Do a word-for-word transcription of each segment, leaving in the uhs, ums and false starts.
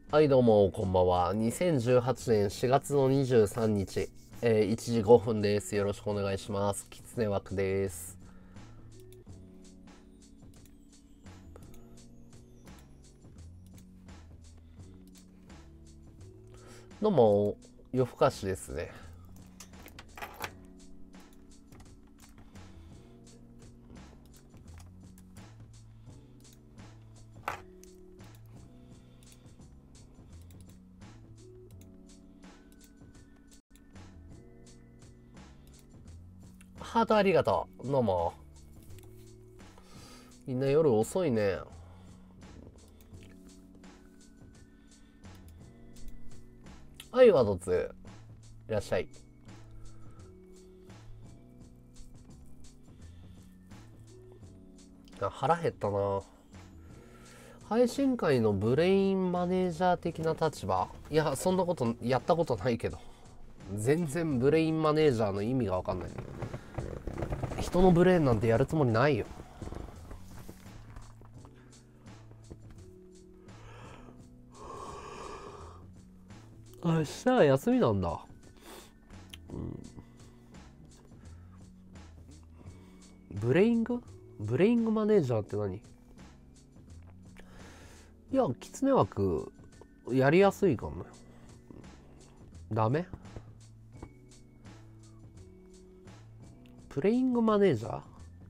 はい、どうも、こんばんは。にせんじゅうはちねんしがつのにじゅうさんにち、えー、いちじごふんです。よろしくお願いします。きつね枠です。どうも、夜更かしですね。ハートありがとう。どうも。みんな夜遅いね。はい、ワドツ。いらっしゃい。あ、腹減ったな。配信会のブレインマネージャー的な立場。いや、そんなことやったことないけど。全然ブレインマネージャーの意味がわかんない。人のブレーンなんてやるつもりないよ。明日は休みなんだ。うん、ブレイングブレイングマネージャーって何？いや、キツネ枠やりやすいかもね。ダメ？プレイングマネージャー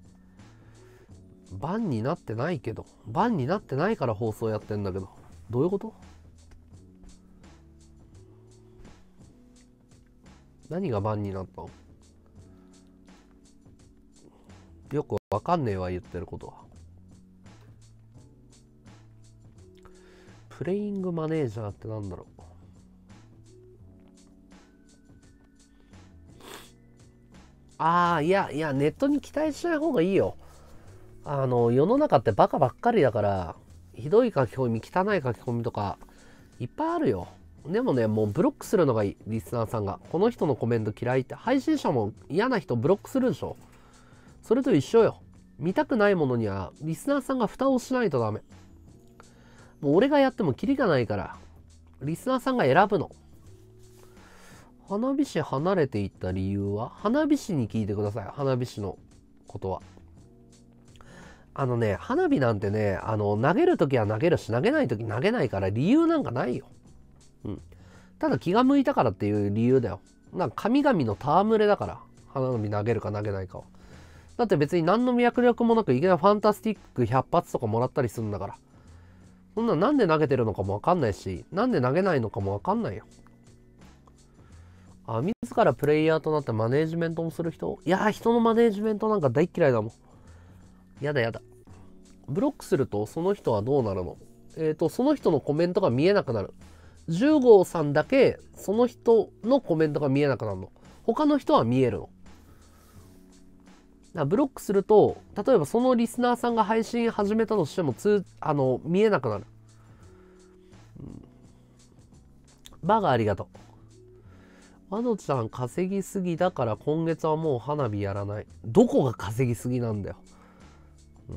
バンになってないけど。バンになってないから放送やってんだけど。どういうこと？何がバンになったの？よくわかんねえわ、言ってることは。プレイングマネージャーってなんだろう。ああ、いやいや、ネットに期待しない方がいいよ。あの、世の中ってバカばっかりだから、ひどい書き込み、汚い書き込みとか、いっぱいあるよ。でもね、もうブロックするのがいい、リスナーさんが。この人のコメント嫌いって、配信者も嫌な人ブロックするでしょ。それと一緒よ。見たくないものには、リスナーさんが蓋をしないとダメ。もう俺がやってもキリがないから、リスナーさんが選ぶの。花火師離れていった理由は？花火師に聞いてください。花火師のことは。あのね、花火なんてね、あの、投げるときは投げるし、投げないとき投げないから理由なんかないよ。うん。ただ気が向いたからっていう理由だよ。なんか神々の戯れだから。花火投げるか投げないかは。だって別に何の脈略もなくいきなりファンタスティックひゃく発とかもらったりするんだから。そんななんで投げてるのかもわかんないし、なんで投げないのかもわかんないよ。あ、自らプレイヤーとなってマネージメントもする人？いやー、人のマネージメントなんか大嫌いだもん。やだやだ。ブロックするとその人はどうなるの？えっと、その人のコメントが見えなくなる。じゅうごうさんだけその人のコメントが見えなくなるの。他の人は見えるの。だからブロックすると、例えばそのリスナーさんが配信始めたとしてもつあの見えなくなる。うん、バがありがとう。まどちゃん稼ぎすぎだから今月はもう花火やらない。どこが稼ぎすぎなんだよ。うん。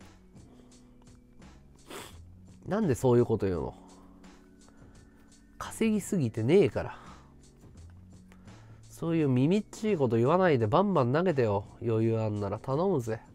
なんでそういうこと言うの？稼ぎすぎてねえから。そういう耳っちいこと言わないでバンバン投げてよ。余裕あんなら頼むぜ。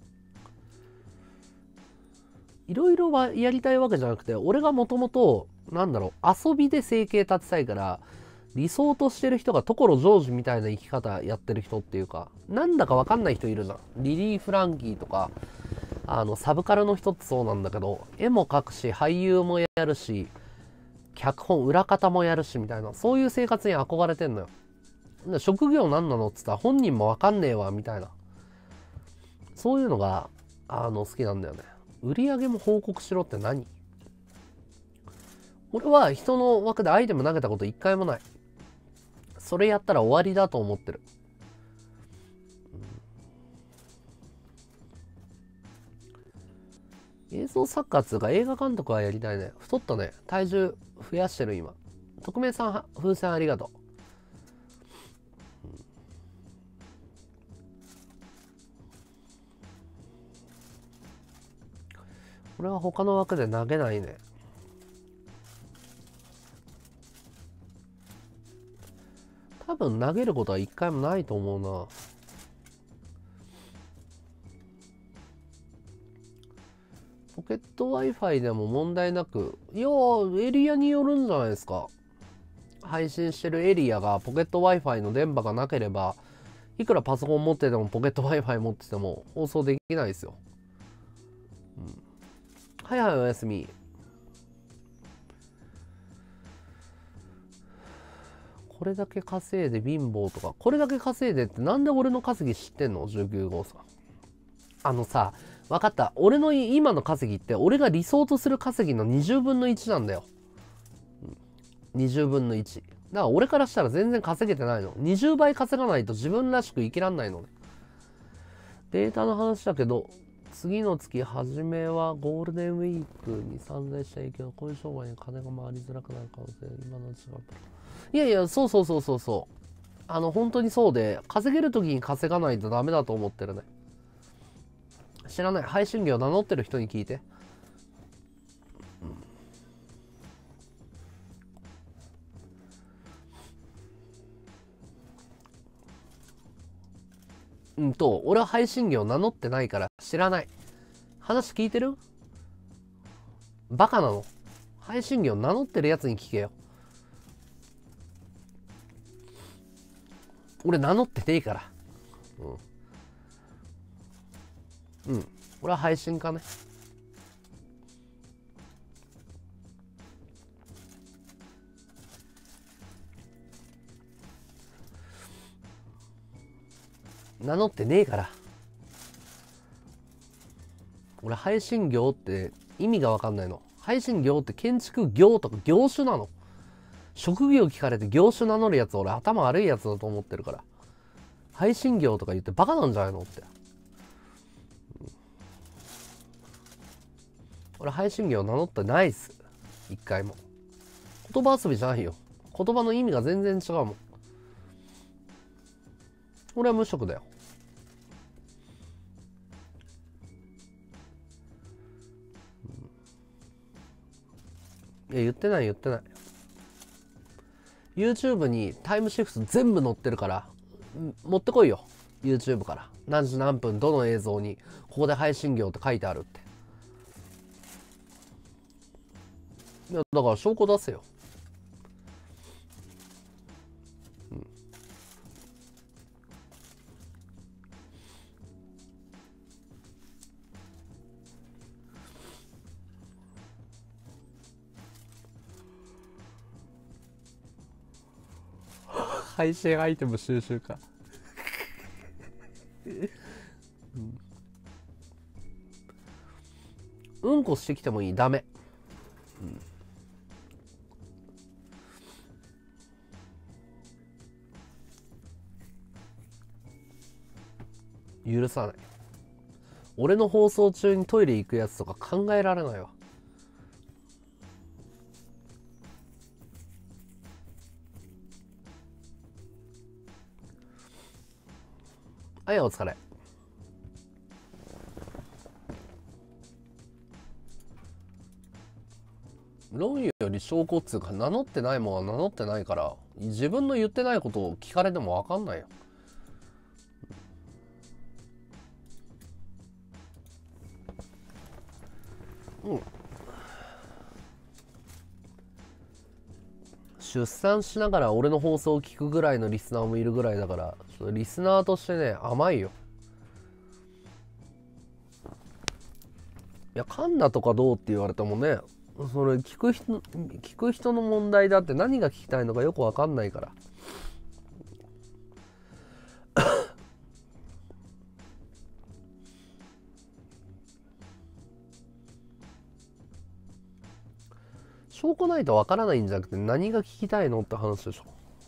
いろいろはやりたいわけじゃなくて、俺がもともと、なんだろう、遊びで生計立てたいから、理想としてる人が所ジョージみたいな生き方やってる人っていうか、なんだかわかんない人いるじゃん。リリー・フランキーとか、あの、サブカルの人ってそうなんだけど、絵も描くし、俳優もやるし、脚本、裏方もやるし、みたいな、そういう生活に憧れてんのよ。職業何なのっつったら本人もわかんねえわみたいな、そういうのがあの好きなんだよね。売り上げも報告しろって何？俺は人の枠でアイテム投げたこと一回もない。それやったら終わりだと思ってる。映像作家っつうか映画監督はやりたいね。太ったね。体重増やしてる今。匿名さん風船ありがとう。俺は他の枠で投げないね。 分投げることは一回もないと思うな。ポケット Wi-Fi でも問題なく、いやー、エリアによるんじゃないですか。配信してるエリアがポケット Wi-Fi の電波がなければ、いくらパソコン持っててもポケット Wi-Fi 持ってても放送できないですよ。うん、はいはい、おやすみ。これだけ稼いで貧乏とか、これだけ稼いでってなんで俺の稼ぎ知ってんの ?じゅうきゅう 号さん。あのさ、分かった。俺の今の稼ぎって俺が理想とする稼ぎのにじゅうぶんのいちなんだよ。にじゅうぶんのいち。だから俺からしたら全然稼げてないの。にじゅうばい稼がないと自分らしく生きらんないのね。データの話だけど、次の月初めはゴールデンウィークに散在した影響、こういう商売に金が回りづらくなる可能性、今のうちは。いやいや、そうそうそうそうそう。あの、本当にそうで、稼げる時に稼がないとダメだと思ってるね。知らない。配信業名乗ってる人に聞いて。うん、うんと、俺は配信業名乗ってないから知らない。話聞いてる？バカなの。配信業名乗ってるやつに聞けよ。俺名乗ってていいから。うん。うん。俺は配信家ね。名乗ってねえから。俺配信業って意味が分かんないの。配信業って建築業とか業種なの。職業聞かれて業種名乗るやつ俺頭悪いやつだと思ってるから。配信業とか言ってバカなんじゃないのって。俺配信業名乗ってないっす。一回も。言葉遊びじゃないよ。言葉の意味が全然違うもん。俺は無職だよ。いや言ってない言ってない。YouTube にタイムシフト全部載ってるから持ってこいよ。 YouTube から何時何分どの映像にここで配信業って書いてあるって。いやだから証拠出せよ。うん、配信アイテム収集かうん、うんこしてきてもいい。ダメ、うん、許さない。俺の放送中にトイレ行くやつとか考えられないわ。はい、お疲れ。論より証拠っつうか、名乗ってないもんは名乗ってないから、自分の言ってないことを聞かれても分かんないよ。うん。出産しながら俺の放送を聞くぐらいのリスナーもいるぐらいだから、リスナーとしてね、甘いよ。いや、噛んだとかどうって言われてもね、それ聞く人、聞く人の問題だって、何が聞きたいのかよく分かんないから。証拠ないと分からないんじゃなくて、何が聞きたいのって話でしょ。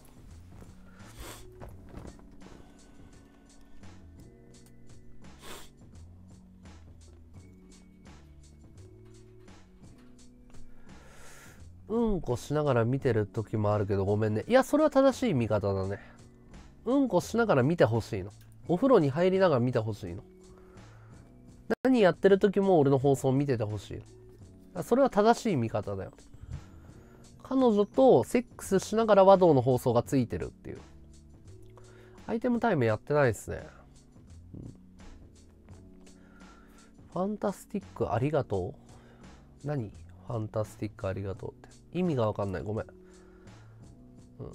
うんこしながら見てる時もあるけどごめんね。いや、それは正しい見方だね。うんこしながら見てほしいの。お風呂に入りながら見てほしいの。何やってる時も俺の放送を見ててほしいの。それは正しい見方だよ。彼女とセックスしながら和道の放送がついてるっていう。 アイテムタイムやってないですね。うん、ファンタスティックありがとう。何？ファンタスティックありがとうって意味がわかんない。ごめん。うん、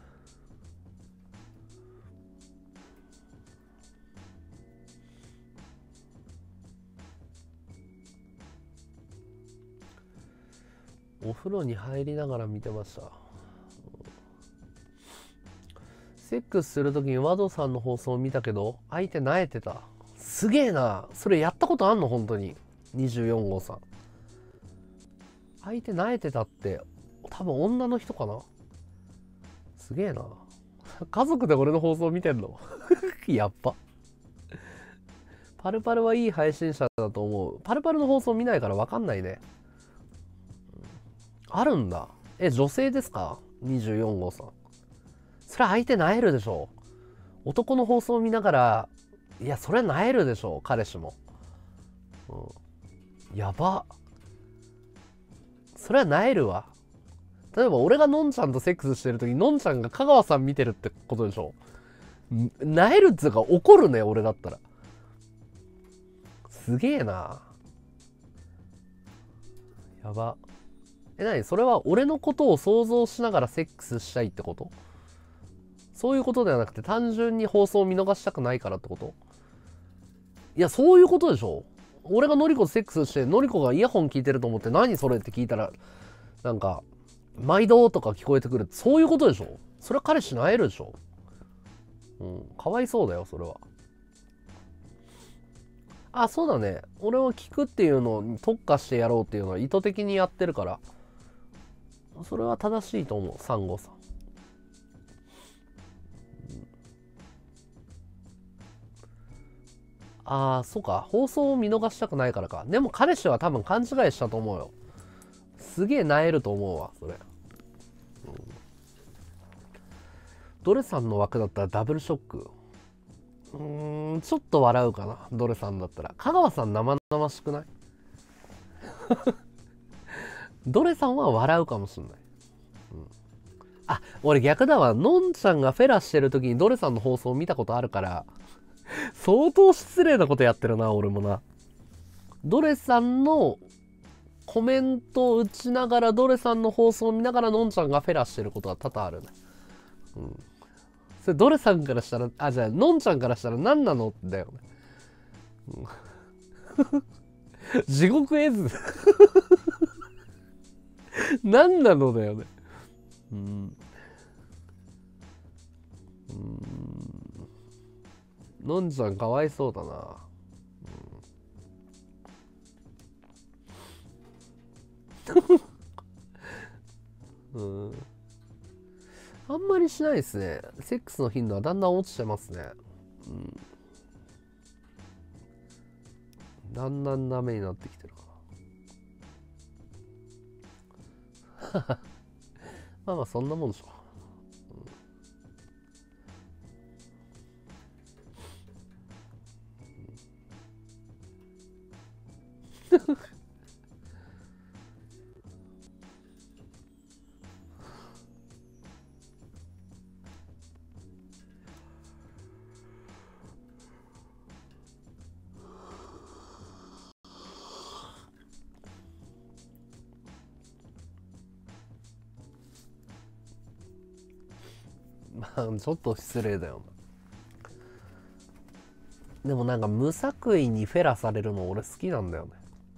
お風呂に入りながら見てました。セックスするときにワドさんの放送を見たけど相手萎えてた。すげえな。それやったことあんの？本当ににじゅうよん号さん。相手萎えてたって多分女の人かな。すげえな。家族で俺の放送見てんの？やっぱパルパルはいい配信者だと思う。パルパルの放送見ないから分かんないね。あるんだ。え、女性ですか？ にじゅうよん 号さん。それ相手萎えるでしょ。男の放送を見ながら、いや、それ萎えるでしょ、彼氏も。うん、やば。それは萎えるわ。例えば俺がのんちゃんとセックスしてる時にのんちゃんが香川さん見てるってことでしょ。萎えるっつうか怒るね、俺だったら。すげえな。やば。え、なにそれは俺のことを想像しながらセックスしたいってこと？そういうことではなくて単純に放送を見逃したくないからってこと？いや、そういうことでしょ。俺がのりことセックスしてのりこがイヤホン聞いてると思って何それって聞いたらなんか毎度とか聞こえてくる。そういうことでしょ。それは彼氏に会えるでしょ。うん、かわいそうだよそれは。あ、そうだね。俺は聞くっていうのに特化してやろうっていうのは意図的にやってるからそれは正しいと思う。サンゴさん。ああ、そうか。放送を見逃したくないからか。でも彼氏は多分勘違いしたと思うよ。すげえ萎えると思うわ、それ。うん、ドレさんの枠だったらダブルショック。うーん、ちょっと笑うかな。ドレさんだったら。香川さん生々しくない？ドレさんは笑うかもしんない。うん、あ、俺逆だわ。のんちゃんがフェラしてる時にドレさんの放送を見たことあるから、相当失礼なことやってるな、俺もな。ドレさんのコメントを打ちながらドレさんの放送を見ながらのんちゃんがフェラしてることは多々あるね。うん。それドレさんからしたら、あ、じゃあのんちゃんからしたら何なのだよね。うん、地獄絵図。何なのだよね。うん。うん。のんちゃんかわいそうだな。うん。うん。あんまりしないですね。セックスの頻度はだんだん落ちてますね。うん。だんだんダメになってきてるかな。まあまあそんなもんでしょ。うん、まあちょっと失礼だよな。でもなんか無作為にフェラされるの俺好きなんだよね。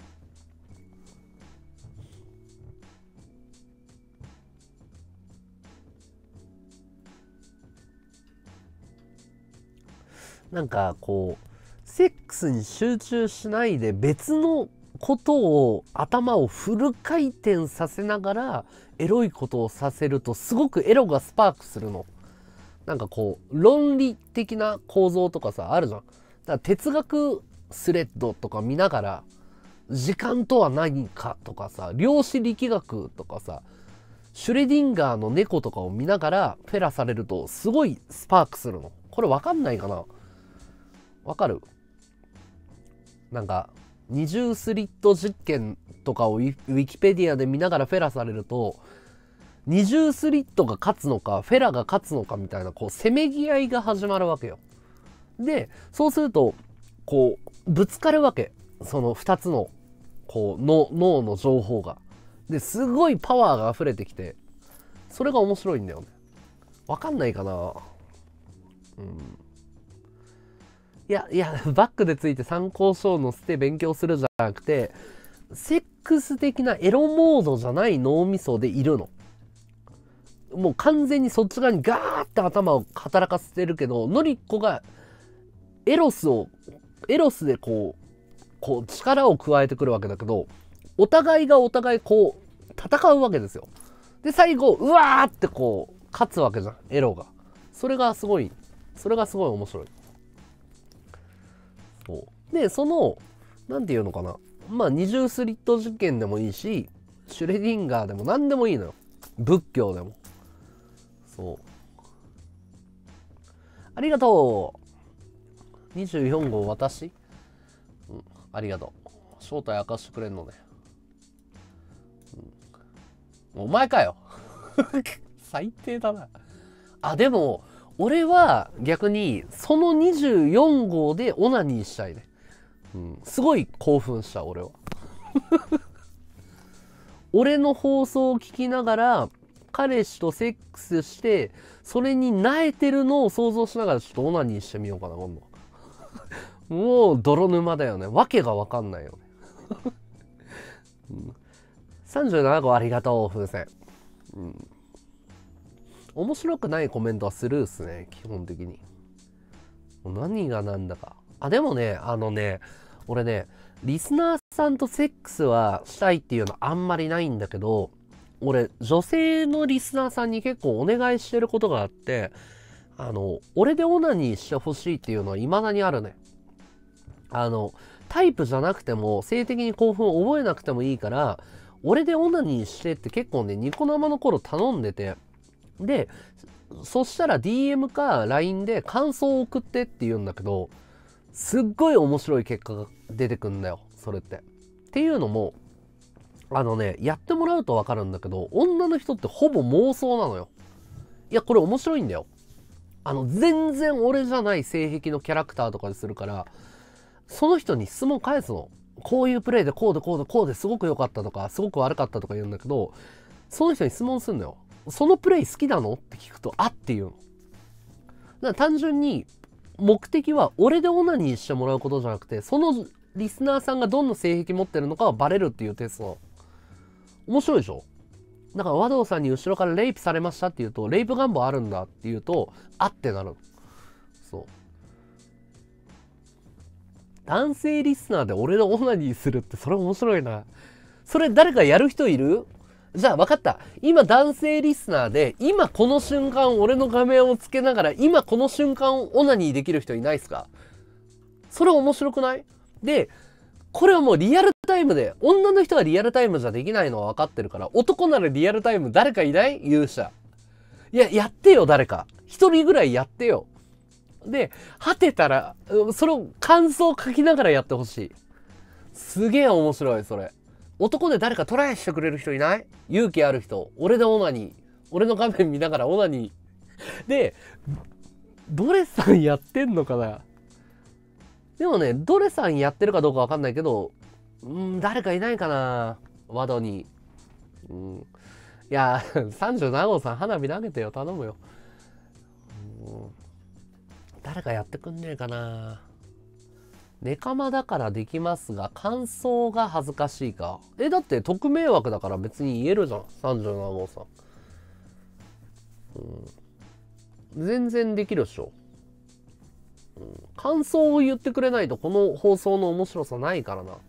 なんかこうセックスに集中しないで別のことを頭をフル回転させながらエロいことをさせるとすごくエロがスパークするの。なんかこう論理的な構造とかさあるじゃん。だから哲学スレッドとか見ながら時間とは何かとかさ量子力学とかさシュレディンガーの猫とかを見ながらフェラされるとすごいスパークするの。これわかんないかな？わかる？なんか二重スリット実験とかをウィキペディアで見ながらフェラされると二重スリットが勝つのかフェラが勝つのかみたいなこうせめぎ合いが始まるわけよ。でそうするとこうぶつかるわけ、そのふたつのこうの脳の情報が。ですごいパワーが溢れてきて、それが面白いんだよね。わかんないかな。うん。いやいやバックでついて参考書を載せて勉強するじゃなくて、セックス的なエロモードじゃない脳みそでいるの。もう完全にそっち側にガーって頭を働かせてるけど、ノリッコがエロスをエロスでこうこう力を加えてくるわけだけど、お互いがお互いこう戦うわけですよ。で最後うわーってこう勝つわけじゃん、エロが。それがすごいそれがすごい面白い。そうでそのなんていうのかな、まあ二重スリット事件でもいいし、シュレディンガーでも何でもいいのよ、仏教でも。そうありがとう。にじゅうよん号私、うん、ありがとう。正体明かしてくれんのね、うん、お前かよ最低だな。あでも俺は逆にそのにじゅうよん号でオナニーしたいね、うん、すごい興奮した俺は俺の放送を聞きながら彼氏とセックスしてそれに萎えてるのを想像しながらちょっとオナニーしてみようかな今度もう泥沼だよね、わけがわかんないよね、うん、さんじゅうなな号ありがとう風船、うん、面白くないコメントはスルーっすね基本的に。何がなんだか。あでもねあのね俺ねリスナーさんとセックスはしたいっていうのあんまりないんだけど、俺女性のリスナーさんに結構お願いしてることがあって、あの俺でオナニーしてほしいっていうのは未だにあるね。あのタイプじゃなくても性的に興奮を覚えなくてもいいから俺でオナニーしてって結構ねニコ生の頃頼んでて、でそしたら ディーエム か ライン で感想を送ってって言うんだけど、すっごい面白い結果が出てくんだよそれって。っていうのもあのねやってもらうと分かるんだけど、女の人ってほぼ妄想なのよ。いやこれ面白いんだよ。あの全然俺じゃない性癖のキャラクターとかでするから、その人に質問返すの。こういうプレイでこうでこうでこうですごく良かったとかすごく悪かったとか言うんだけど、その人に質問するのよ。そのプレイ好きなのって聞くと、あって言うの。だから単純に目的は俺でオナニーしてもらうことじゃなくて、そのリスナーさんがどんな性癖持ってるのかはバレるっていうテスト。面白いでしょ。だから和道さんに後ろからレイプされましたって言うと、レイプ願望あるんだって言うと、あってなる。そう。男性リスナーで俺のオナニーするってそれ面白いな。それ誰かやる人いる？じゃあ分かった。今男性リスナーで今この瞬間俺の画面をつけながら今この瞬間オナニーできる人いないっすか？それ面白くない？で、これはもうリアルタイムで、女の人はリアルタイムじゃできないのは分かってるから、男ならリアルタイム誰かいない？勇者。いや、やってよ誰か。一人ぐらいやってよ。で、果てたら、それを感想書きながらやってほしい。すげえ面白い、それ。男で誰かトライしてくれる人いない？勇気ある人。俺でオナニー。俺の画面見ながらオナニー。で、ドレさんやってんのかな？でもね、ドレさんやってるかどうかわかんないけど、うん、誰かいないかな？ワドに。うん。いや、さんじゅうなな号さん花火投げてよ、頼むよ。うん誰かやってくんねえかな。ネカマだからできますが感想が恥ずかしいか。えだって匿名枠だから別に言えるじゃんさんじゅうなな号さん、うん、全然できるっしょ、うん、感想を言ってくれないとこの放送の面白さないからな。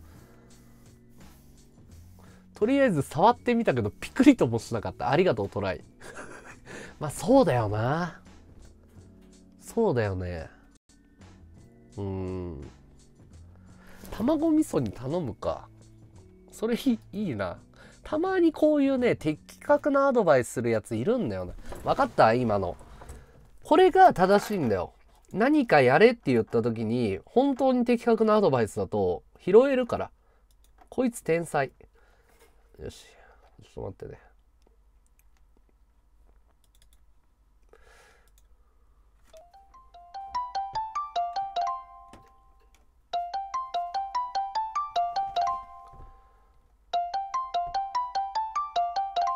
とりあえず触ってみたけどピクリともしなかった。ありがとうトライまあそうだよな、そうだよね。うーん。卵味噌に頼むか。それいいな。たまにこういうね、的確なアドバイスするやついるんだよね。分かった今の。これが正しいんだよ。何かやれって言った時に、本当に的確なアドバイスだと拾えるから。こいつ天才。よし。ちょっと待ってね。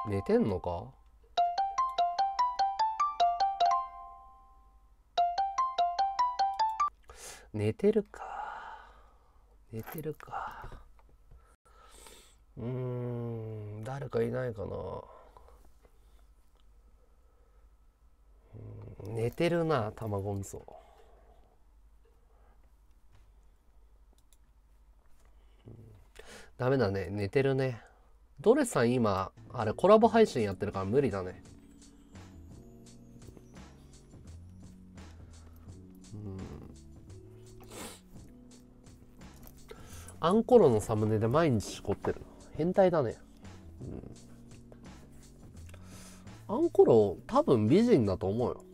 寝てんのか？寝てるか。寝てるか。うーん、誰かいないかな。うん、寝てるな、卵味噌。うん、ダメだね、寝てるね。ドレさん今、あれコラボ配信やってるから無理だね。うん。アンコロのサムネで毎日しこってる。変態だね。うん、アンコロ多分美人だと思うよ。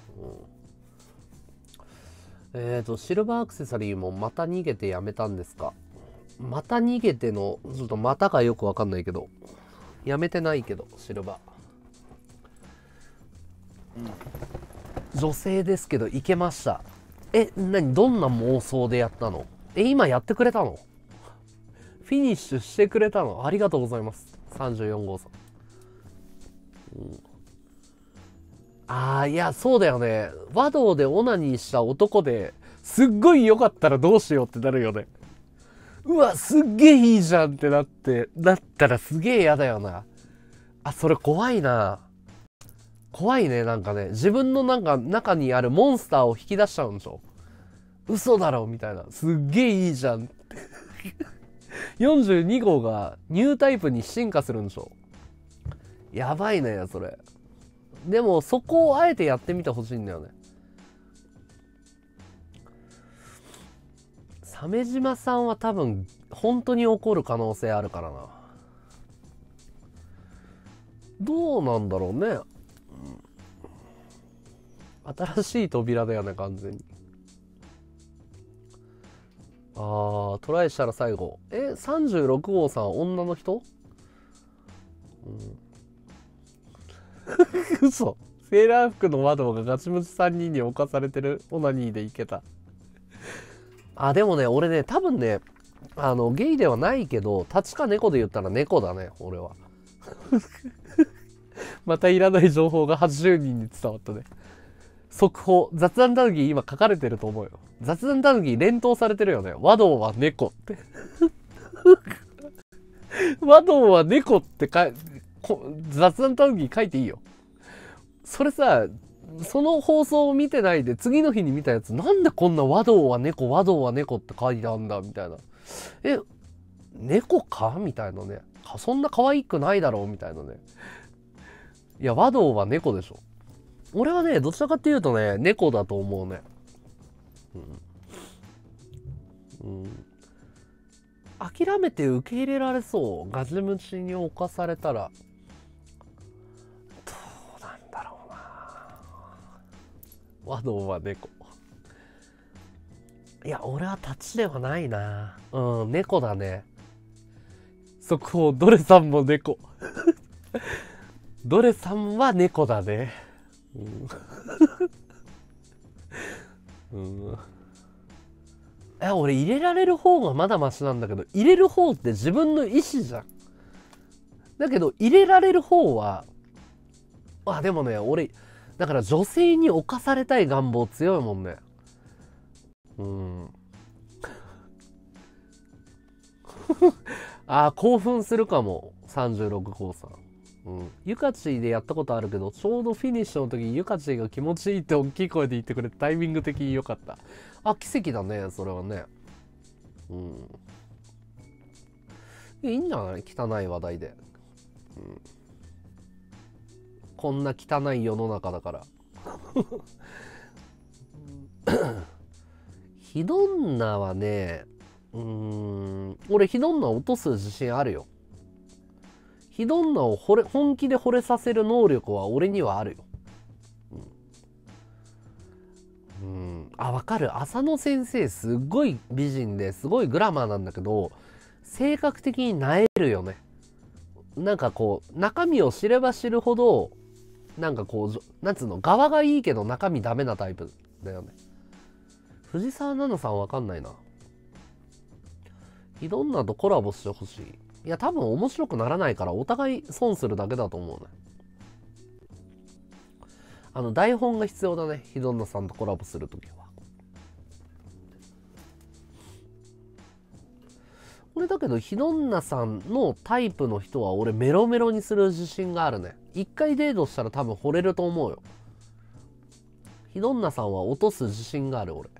うん、えーと、シルバーアクセサリーもまた逃げてやめたんですか？また逃げての、ちょっとまたかよくわかんないけど。やめてないけど、シルバー。うん、女性ですけど、いけました。え、何どんな妄想でやったの？え、今やってくれたの？フィニッシュしてくれたの？ありがとうございます。さんじゅうよん号さん。うん、ああ、いや、そうだよね。和道でオナニーした男ですっごい良かったらどうしようってなるよね。うわ、すっげえいいじゃんってなって、だったらすげえ嫌だよな。あ、それ怖いな。怖いね、なんかね。自分のなんか中にあるモンスターを引き出しちゃうんでしょ。嘘だろみたいな。すっげえいいじゃんって。よんじゅうに号がニュータイプに進化するんでしょ。やばいね、それ。でも、そこをあえてやってみてほしいんだよね。鮫島さんは多分、本当に怒る可能性あるからな。どうなんだろうね。新しい扉だよね、完全に。あー、トライしたら最後。え、さんじゅうろく号さん、女の人？うん、嘘。セーラー服の窓がガチムチさんにんに侵されてるオナニーでいけた。あ、でもね、俺ね、多分ね、あの、ゲイではないけど、立ちか猫で言ったら猫だね、俺は。またいらない情報がはちじゅうにんに伝わったね。速報。雑談タヌキ今書かれてると思うよ。雑談タヌキ連投されてるよね。和道は猫って。和道は猫ってか雑談タヌキ書いていいよ。それさ、その放送を見てないで次の日に見たやつ、なんでこんな和道は猫、和道は猫って書いてあんだみたいな。え、猫かみたいなね。そんな可愛くないだろうみたいなね。いや、和道は猫でしょ。俺はね、どちらかっていうとね、猫だと思うね。うん。うん、諦めて受け入れられそう。ガジムチに侵されたら。どうなんだろうな。和道は猫。いや、俺は立ちではないな。うん、猫だね。速報、ドレさんも猫。ドレさんは猫だね。うん。うん。いや、俺入れられる方がまだマシなんだけど、入れる方って自分の意思じゃん。だけど、入れられる方は、あ、でもね、俺、だから女性に侵されたい願望強いもんね。うん。あ、興奮するかも。さんじゅうろく号さん。うん。ユカチでやったことあるけど、ちょうどフィニッシュの時にユカチが気持ちいいって大きい声で言ってくれてタイミング的に良かった。あ、奇跡だね、それはね。うん。いいんじゃない？汚い話題で。うん。こんな汚い世の中だから。ヒドンナはね、うーん、俺ヒドンナ落とす自信あるよ。ヒドンナを惚れ本気で惚れさせる能力は俺にはあるよ。うん、うん、あ、わかる。浅野先生すっごい美人ですごいグラマーなんだけど、性格的に萎えるよね。なんかこう中身を知れば知るほど、なんかこうなんつうの、側がいいけど中身ダメなタイプだよね。藤沢奈々さんわかんないな。ヒドンナとコラボしてほしい。 いや、多分面白くならないからお互い損するだけだと思うね。あの、台本が必要だね。ヒドンナさんとコラボするときは。俺だけど、ヒドンナさんのタイプの人は俺メロメロにする自信があるね。一回デートしたら多分惚れると思うよ。ヒドンナさんは落とす自信がある俺。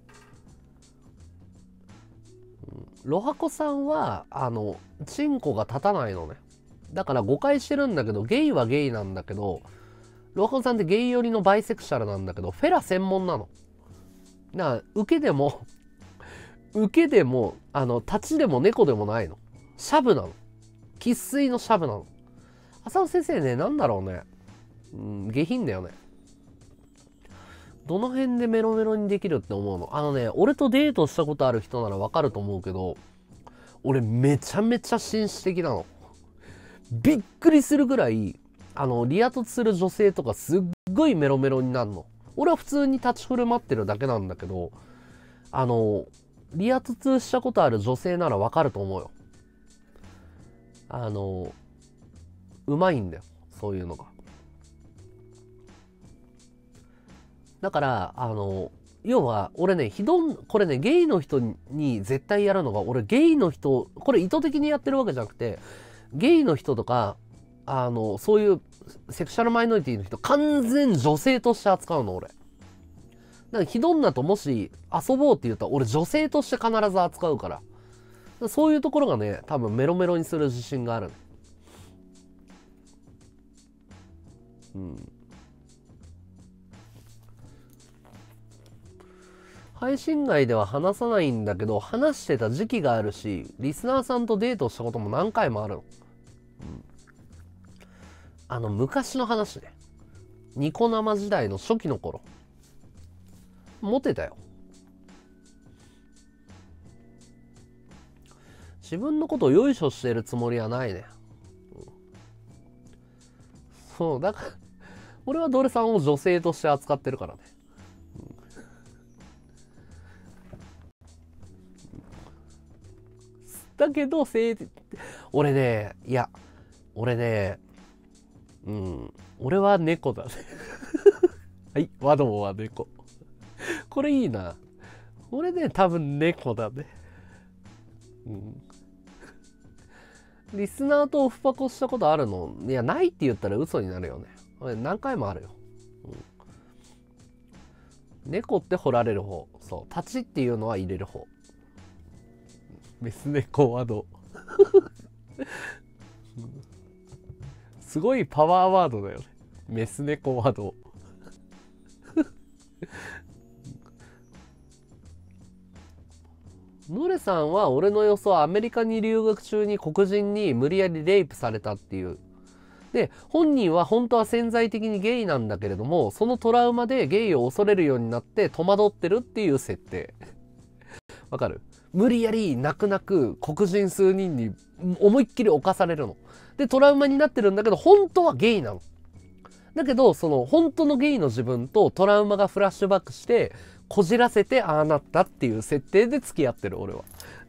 ロハコさんはあのチンコが立たないのね。だから誤解してるんだけど、ゲイはゲイなんだけど、ロハコさんってゲイ寄りのバイセクシャルなんだけど、フェラ専門なの。だから受けでも受けでもあの立ちでも猫でもないの。シャブなの。生粋のシャブなの。浅尾先生ね、なんだろうね、うん、下品だよね。どの辺でメロメロにできるって思うの？あのね、俺とデートしたことある人ならわかると思うけど、俺めちゃめちゃ紳士的なの。びっくりするぐらい、あの、リア突する女性とかすっごいメロメロになるの。俺は普通に立ち振る舞ってるだけなんだけど、あの、リア突したことある女性ならわかると思うよ。あの、うまいんだよ。そういうのが。だから、あの、要は、俺ね、ひどん、これね、ゲイの人に絶対やるのが、俺ゲイの人、これ意図的にやってるわけじゃなくて、ゲイの人とか、あの、そういうセクシャルマイノリティの人、完全女性として扱うの、俺。だからひどんなともし遊ぼうって言ったら、俺女性として必ず扱うから。そういうところがね、多分メロメロにする自信があるね。うん。配信外では話さないんだけど、話してた時期があるし、リスナーさんとデートしたことも何回もあるの。うん、あの、昔の話ね。ニコ生時代の初期の頃。モテたよ。自分のことをよいしょしてるつもりはないね。うん、そう、だから、俺はドレさんを女性として扱ってるからね。だけど、性俺ね、いや、俺ね、うん、俺は猫だね。はい、ワドモは猫。これいいな。俺ね、多分猫だね。うん。リスナーとオフパコしたことあるの？いや、ないって言ったら嘘になるよね。俺何回もあるよ。うん、猫って掘られる方。そう。立ちっていうのは入れる方。メス猫ワド。すごいパワーワードだよね。メス猫ワド。ノレさんは俺の予想はアメリカに留学中に黒人に無理やりレイプされたっていう。で、本人は本当は潜在的にゲイなんだけれども、そのトラウマでゲイを恐れるようになって戸惑ってるっていう設定。わかる？無理やり泣く泣く黒人数人に思いっきり侵されるの。で、トラウマになってるんだけど、本当はゲイなの。だけど、その本当のゲイの自分とトラウマがフラッシュバックして、こじらせてああなったっていう設定で付き合ってる、俺は。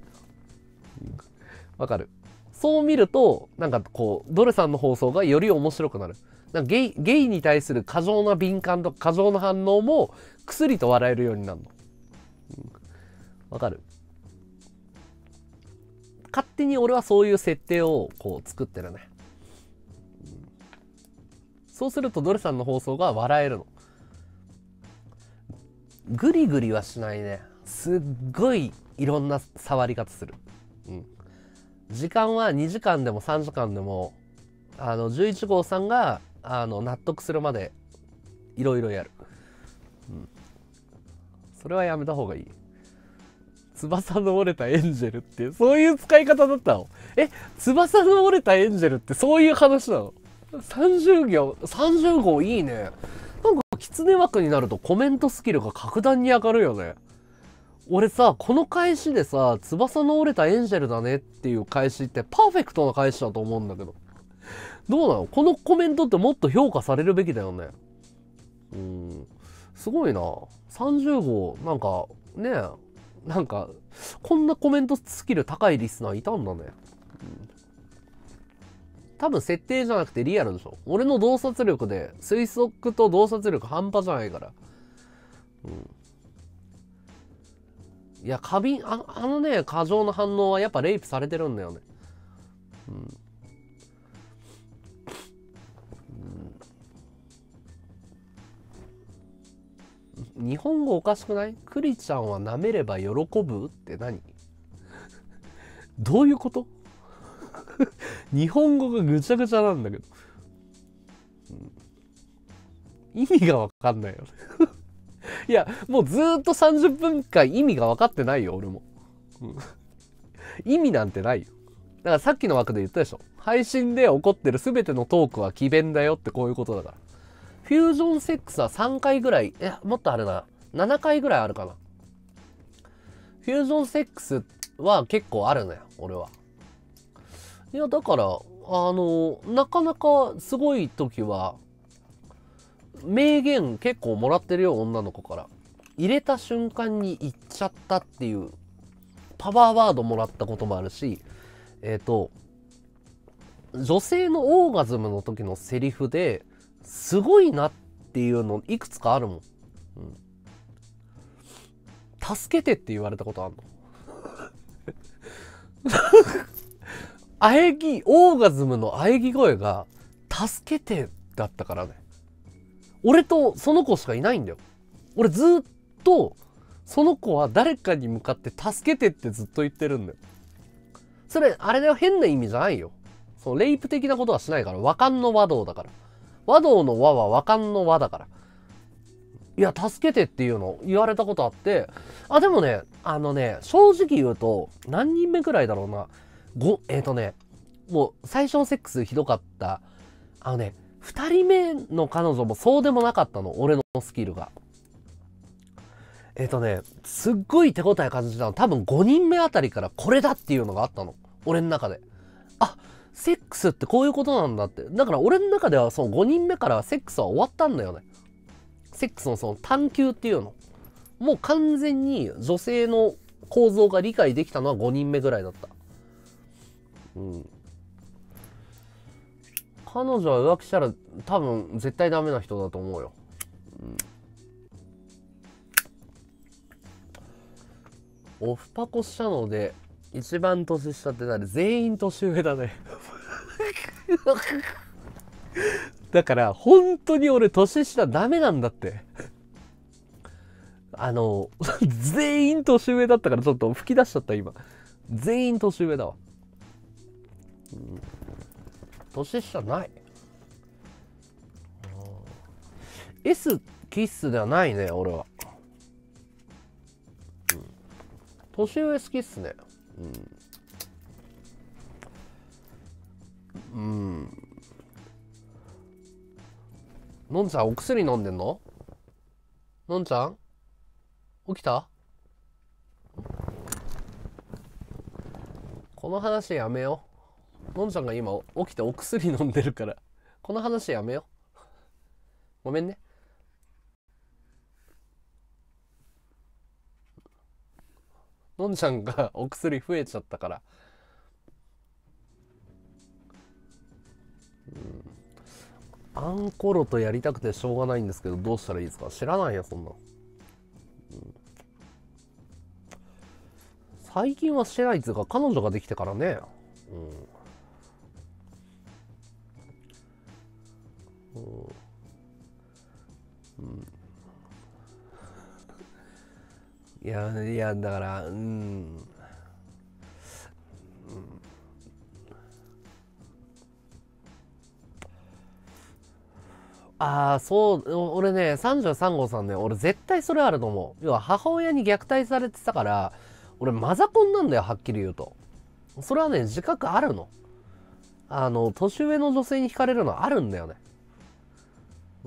わかる？そう見ると、なんかこう、ドレさんの放送がより面白くなる。なんかゲイ、ゲイに対する過剰な敏感と過剰な反応も薬と笑えるようになるの。わかる？勝手に俺はそういう設定をこう作ってるね。そうするとドレさんの放送が笑えるの。グリグリはしないね。すっごいいろんな触り方する。うん。時間はにじかんでもさんじかんでも、あの、じゅういち号さんが、あの、納得するまでいろいろやる。うん。それはやめた方がいい。翼の折れたエンジェルってそういう使い方だったの？え、翼の折れたエンジェルってそういう話なの？さんじゅう行、さんじゅう号いいね。なんか狐枠になるとコメントスキルが格段に上がるよね。俺さ、この返しでさ、翼の折れたエンジェルだねっていう返しってパーフェクトな返しだと思うんだけど。どうなの？このコメントってもっと評価されるべきだよね。うん。すごいな。さんじゅう号、なんか、ねえ。なんか、こんなコメントスキル高いリスナーいたんだね。うん、 多分設定じゃなくてリアルでしょ。俺の洞察力で推測と洞察力半端じゃないから。うん。いや、過敏、あ、あのね、過剰な反応はやっぱレイプされてるんだよね。うん。うん、日本語おかしくない？クリちゃんは舐めれば喜ぶって何？どういうこと？日本語がぐちゃぐちゃなんだけど。うん、意味がわかんないよね。いや、もうずーっとさんじゅっぷんかん意味が分かってないよ、俺も。うん、意味なんてないよ。だからさっきの枠で言ったでしょ。配信で起こってる全てのトークは詭弁だよってこういうことだから。フュージョンセックスはさんかいぐらい、いや、もっとあるな。ななかいぐらいあるかな。フュージョンセックスは結構あるのよ、俺は。いや、だから、あの、なかなかすごい時は、名言結構もらってるよ、女の子から。入れた瞬間に言っちゃったっていうパワーワードもらったこともあるし、えっと、女性のオーガズムの時のセリフですごいなっていうのいくつかあるもん。うん、助けてって言われたことあるの。喘ぎ、オーガズムの喘ぎ声が助けてだったからね。俺とその子しかいないんだよ。俺ずっとその子は誰かに向かって助けてってずっと言ってるんだよ。それあれだよ、変な意味じゃないよ。そう、レイプ的なことはしないから。和漢の和道だから。和道の和は和漢の和だから。いや、助けてっていうの言われたことあって、あ、でもね、あのね、正直言うと何人目くらいだろうな。ご、えっとね、もう最初のセックスひどかった。あのね、二人目の彼女もそうでもなかったの、俺のスキルが。えっとね、すっごい手応え感じたの。多分ごにんめあたりからこれだっていうのがあったの。俺の中で。あ、セックスってこういうことなんだって。だから俺の中ではそのごにんめからはセックスは終わったんだよね。セックスのその探求っていうの。もう完全に女性の構造が理解できたのはごにんめぐらいだった。うん。彼女は浮気したら多分絶対ダメな人だと思うよ。うん、オフパコしたので一番年下って誰？全員年上だね。だから本当に俺年下ダメなんだって。あの全員年上だったからちょっと吹き出しちゃった今。全員年上だわ。うん、年下ない。S キッスではないね、俺は。うん、年上好きっすね。うん。うん。のんちゃんお薬飲んでんの？のんちゃん起きた？この話やめよう。のんちゃんが今起きてお薬飲んでるからこの話やめよう。ごめんね。のんちゃんがお薬増えちゃったから。うん、アンコロとやりたくてしょうがないんですけどどうしたらいいですか？知らないよそんな、うん、最近はしてないっつうか彼女ができてからね。うん、うんうん、いやいやだからうん、うん、ああ、そう、俺ね、さんじゅうさん号さんね、俺絶対それあると思う。要は母親に虐待されてたから、俺マザコンなんだよ、はっきり言うと。それはね、自覚あるの。あの、年上の女性に惹かれるのはあるんだよね。うん。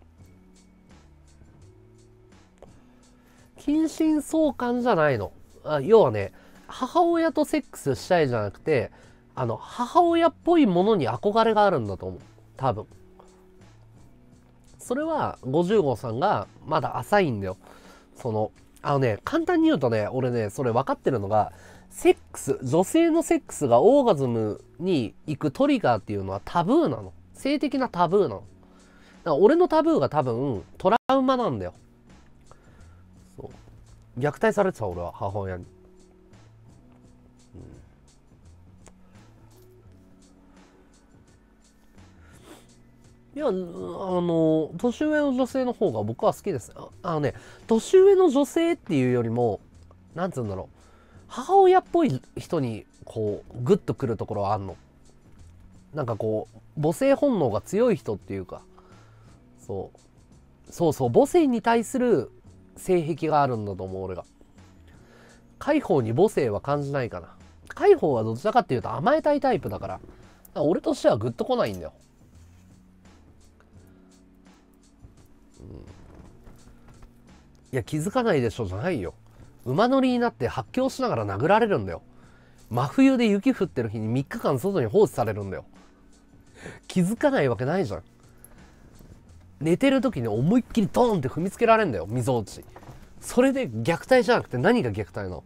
近親相関じゃないの。あ、要はね、母親とセックスしたいじゃなくて、あの、母親っぽいものに憧れがあるんだと思う。多分。それはごじゅう号さんがまだ浅いんだよ。その、あのね、簡単に言うとね、俺ね、それ分かってるのが、 セックス、女性のセックスがオーガズムに行くトリガーっていうのはタブーなの。性的なタブーなの。だから俺のタブーが多分トラウマなんだよ。そう。虐待されてた俺は母親に。いや、あの、年上の女性の方が僕は好きです。ああのね、年上の女性っていうよりも、なんつうんだろう。母親っぽい人に、こう、グッとくるところはあんの。なんかこう、母性本能が強い人っていうか、そう。そうそう、母性に対する性癖があるんだと思う、俺が。介抱に母性は感じないかな。介抱はどちらかっていうと甘えたいタイプだから、だから俺としてはグッとこないんだよ。いや、気づかないでしょじゃないよ。馬乗りになって発狂しながら殴られるんだよ。真冬で雪降ってる日にみっかかん外に放置されるんだよ。気づかないわけないじゃん。寝てる時に思いっきりドーンって踏みつけられるんだよ、溝落ち。それで虐待じゃなくて何が虐待なの？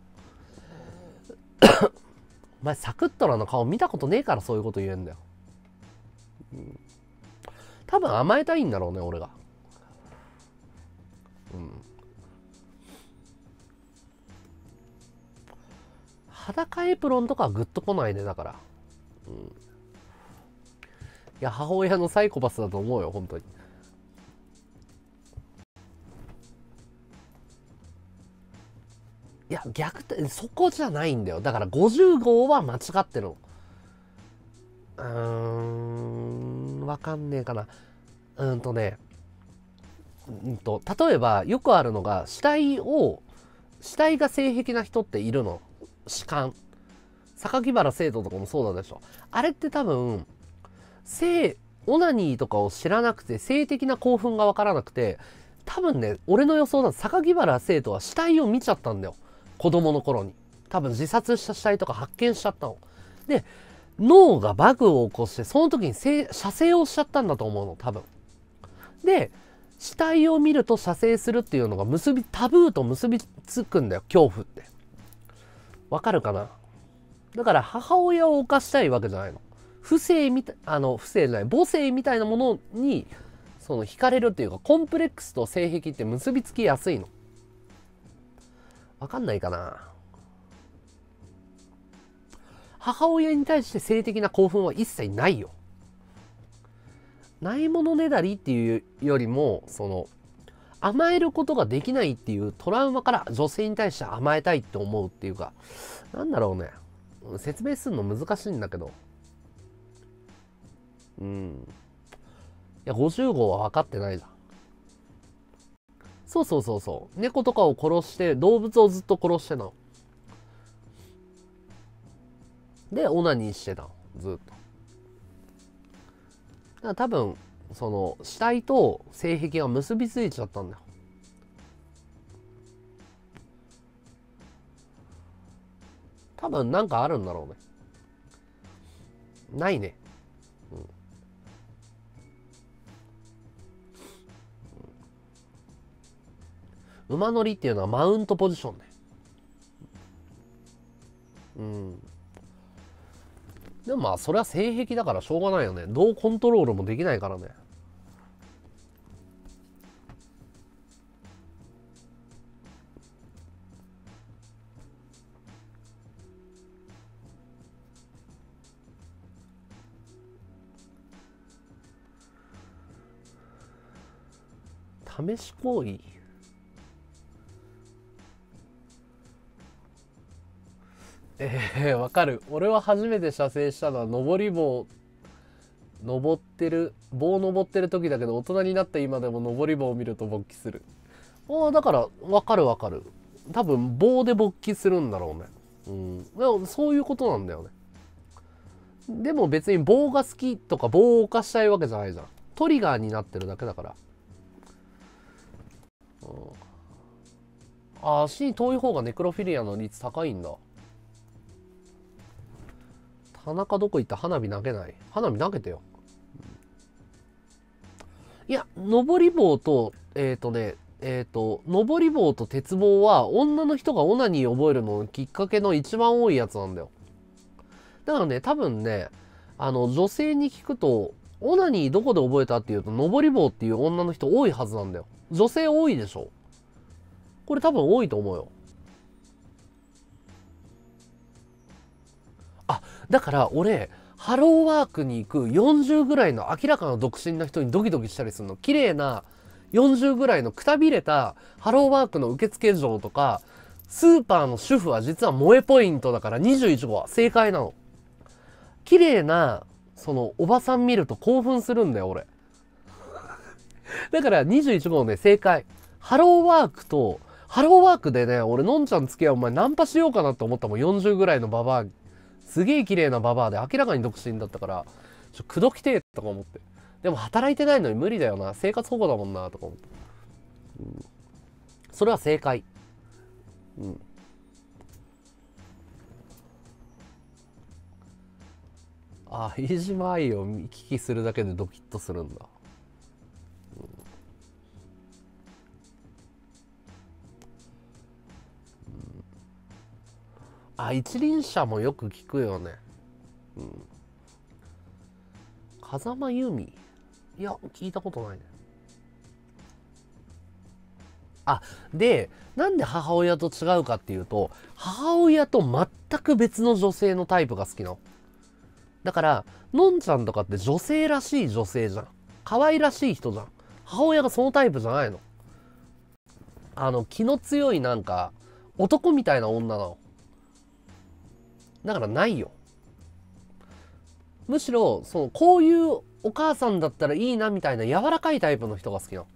お前サクットラの顔見たことねえからそういうこと言えんだよ。うん、多分甘えたいんだろうね、俺が。うん。裸エプロンとかはグッとこないね、だから。うん。いや、母親のサイコパスだと思うよ、本当に。いや、虐待、そこじゃないんだよ。だからごじゅう号は間違ってるの。うーん、わかんねえかな。うんとね、うんと、例えばよくあるのが、死体を、死体が性癖な人っているの。弛緩。榊原生徒とかもそうだでしょ。あれって多分、性、オナニーとかを知らなくて、性的な興奮がわからなくて、多分ね、俺の予想だと榊原生徒は死体を見ちゃったんだよ。子供の頃に。多分自殺した死体とか発見しちゃったの。で、脳がバグを起こして、その時に射精をしちゃったんだと思うの、多分。で、死体を見ると射精するっていうのが結び、タブーと結びつくんだよ、恐怖って。わかるかな？だから母親を犯したいわけじゃないの。不正みたい、あの、不正じゃない、母性みたいなものに、その惹かれるっていうか、コンプレックスと性癖って結びつきやすいの。わかんないかな？母親に対して性的な興奮は一切ないよ。ないものねだりっていうよりも、その、甘えることができないっていうトラウマから女性に対して甘えたいって思うっていうか、なんだろうね。説明するの難しいんだけど。うん。いや、ごじゅう号は分かってないじゃん。そうそうそうそう。猫とかを殺して、動物をずっと殺してたの。で、オナニーしてたの。ずっと。だから多分、その、死体と性癖が結びついちゃったんだよ。多分なんかあるんだろうね。ないね。うん、馬乗りっていうのはマウントポジションね。うん。でもまあそれは性癖だからしょうがないよね。どうコントロールもできないからね。試し行為。えー、わかる。俺は初めて射精したのは登り棒、登ってる、棒登ってる時だけど、大人になった今でも登り棒を見ると勃起する。ああ、だからわかるわかる。多分棒で勃起するんだろうね。うん。でもそういうことなんだよね。でも別に棒が好きとか棒を犯したいわけじゃないじゃん。トリガーになってるだけだから。うん、あ、足に遠い方がネクロフィリアの率高いんだ。田中どこ行った？花火投げない？花火投げてよ。いや、登り棒と、えっ、ー、とね、 えっと、登り棒と鉄棒は女の人がオナニーを覚えるののきっかけの一番多いやつなんだよ。だからね、多分ね、あの、女性に聞くと、オナニーどこで覚えたっていうと、登り棒っていう女の人多いはずなんだよ。女性多いでしょ。これ多分多いと思うよ。あ、だから俺、ハローワークに行くよんじゅうぐらいの明らかな独身な人にドキドキしたりするの。綺麗なよんじゅうぐらいのくたびれたハローワークの受付嬢とか、スーパーの主婦は実は萌えポイントだからにじゅういち号は正解なの。綺麗な、そのおばさん見ると興奮するんだよ、俺。だからにじゅういち号ね、正解。ハローワークと、ハローワークでね、俺のんちゃん付き合うお前ナンパしようかなって思ったもん。よんじゅうぐらいのババア。すげえ綺麗なババアで明らかに独身だったから、ちょ、口説きてえとか思って。でも働いてないのに無理だよな。生活保護だもんな、とか思って。うん、それは正解。うん。あ、飯島愛を見聞きするだけでドキッとするんだ。うん、あ、一輪車もよく聞くよね。うん。風間由美。いや、聞いたことないね。あ、で、なんで母親と違うかっていうと、母親と全く別の女性のタイプが好きなの。だから、のんちゃんとかって女性らしい女性じゃん。可愛らしい人じゃん。母親がそのタイプじゃないの。あの、気の強いなんか、男みたいな女なの。だからないよ。むしろ、その、こういうお母さんだったらいいなみたいな柔らかいタイプの人が好きなの。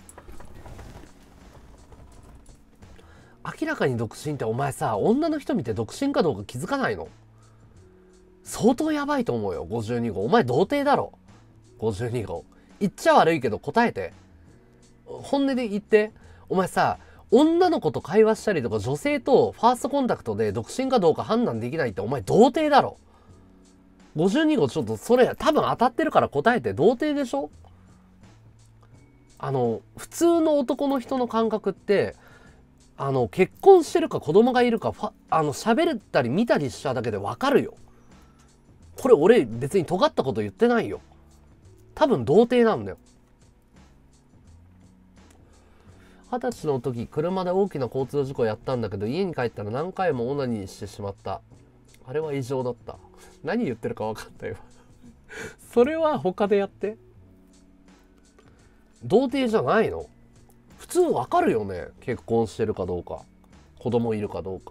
明らかに独身ってお前さ、女の人見て独身かどうか気づかないの？相当やばいと思うよ、ごじゅうに号。お前童貞だろ。ごじゅうに号。言っちゃ悪いけど答えて。本音で言って。お前さ、女の子と会話したりとか女性とファーストコンタクトで独身かどうか判断できないってお前童貞だろ。ごじゅうに号ちょっとそれ多分当たってるから答えて。童貞でしょ？あの、普通の男の人の感覚って、あの、結婚してるか子供がいるか、あの、喋ったり見たりしただけでわかるよ。これ俺別に尖ったこと言ってないよ。多分童貞なんだよ。二十歳の時車で大きな交通事故やったんだけど家に帰ったら何回もオナニーしてしまった。あれは異常だった。何言ってるか分かったよ。それは他でやって。童貞じゃないの？普通分かるよね。結婚してるかどうか子供いるかどうか。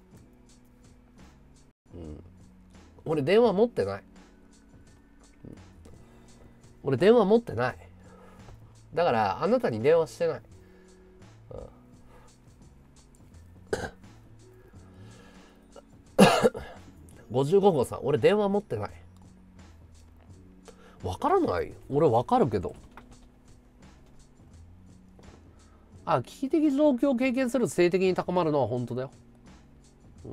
うん。俺電話持ってない。俺電話持ってない。だからあなたに電話してない。うん、ごじゅうご号さん、俺電話持ってない。わからない？俺わかるけど。あ、危機的状況を経験すると性的に高まるのは本当だよ。うん。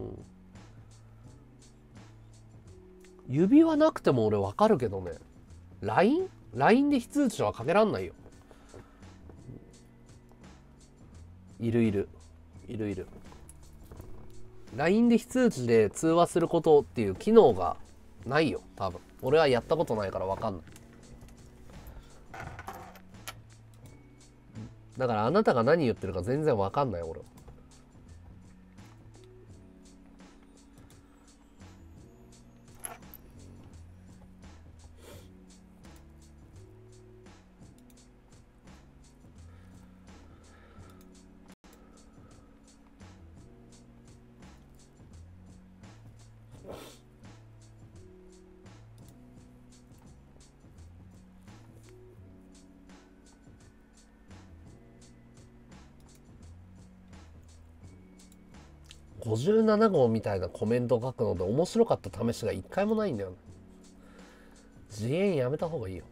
指輪なくても俺わかるけどね。ライン？ ライン で非通知はかけらんないよ。いるいる。いるいる。ライン で非通知で通話することっていう機能がないよ、多分。俺はやったことないからわかんない。だからあなたが何言ってるか全然わかんない、俺は。ごじゅうなな号みたいなコメント書くので面白かった試しが一回もないんだよね。自演やめた方がいいよ。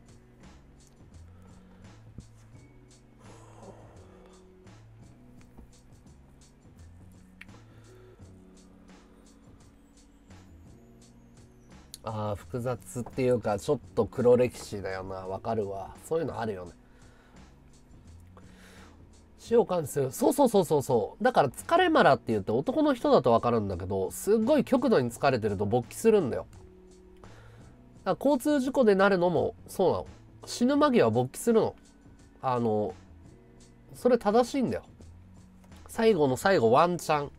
ああ、複雑っていうかちょっと黒歴史だよな。わかるわ。そういうのあるよね。 死を感知する。そうそうそうそうそう。だから疲れマラって言って男の人だとわかるんだけど、すっごい極度に疲れてると勃起するんだよ。だから交通事故でなるのもそうなの。死ぬ間際勃起するの。あの、それ正しいんだよ。最後の最後ワンチャン。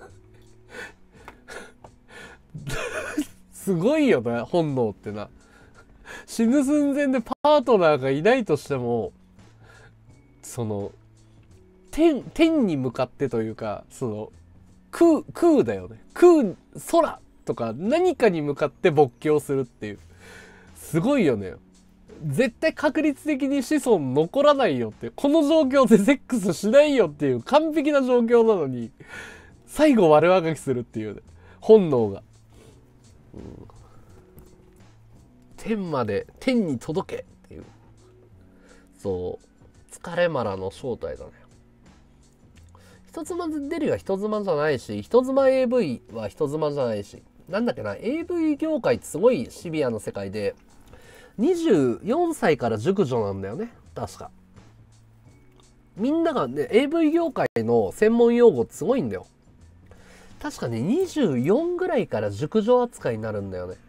すごいよね、本能ってな。死ぬ寸前でパートナーがいないとしても、その、天、天に向かってというか、その、空、空だよね。空、空とか何かに向かって勃起をするっていう。すごいよね。絶対確率的に子孫残らないよって。この状況でセックスしないよっていう完璧な状況なのに、最後悪あがきするっていうね。本能が。うん、天まで、天に届けっていう。そう。疲れマラの正体だね。人妻出るは人妻じゃないし、人妻 エーブイ は人妻じゃないし。なんだっけな、エーブイ 業界ってすごいシビアな世界で、にじゅうよんさいから熟女なんだよね。確か。みんながね、エーブイ 業界の専門用語ってすごいんだよ。確かね、にじゅうよんぐらいから熟女扱いになるんだよね。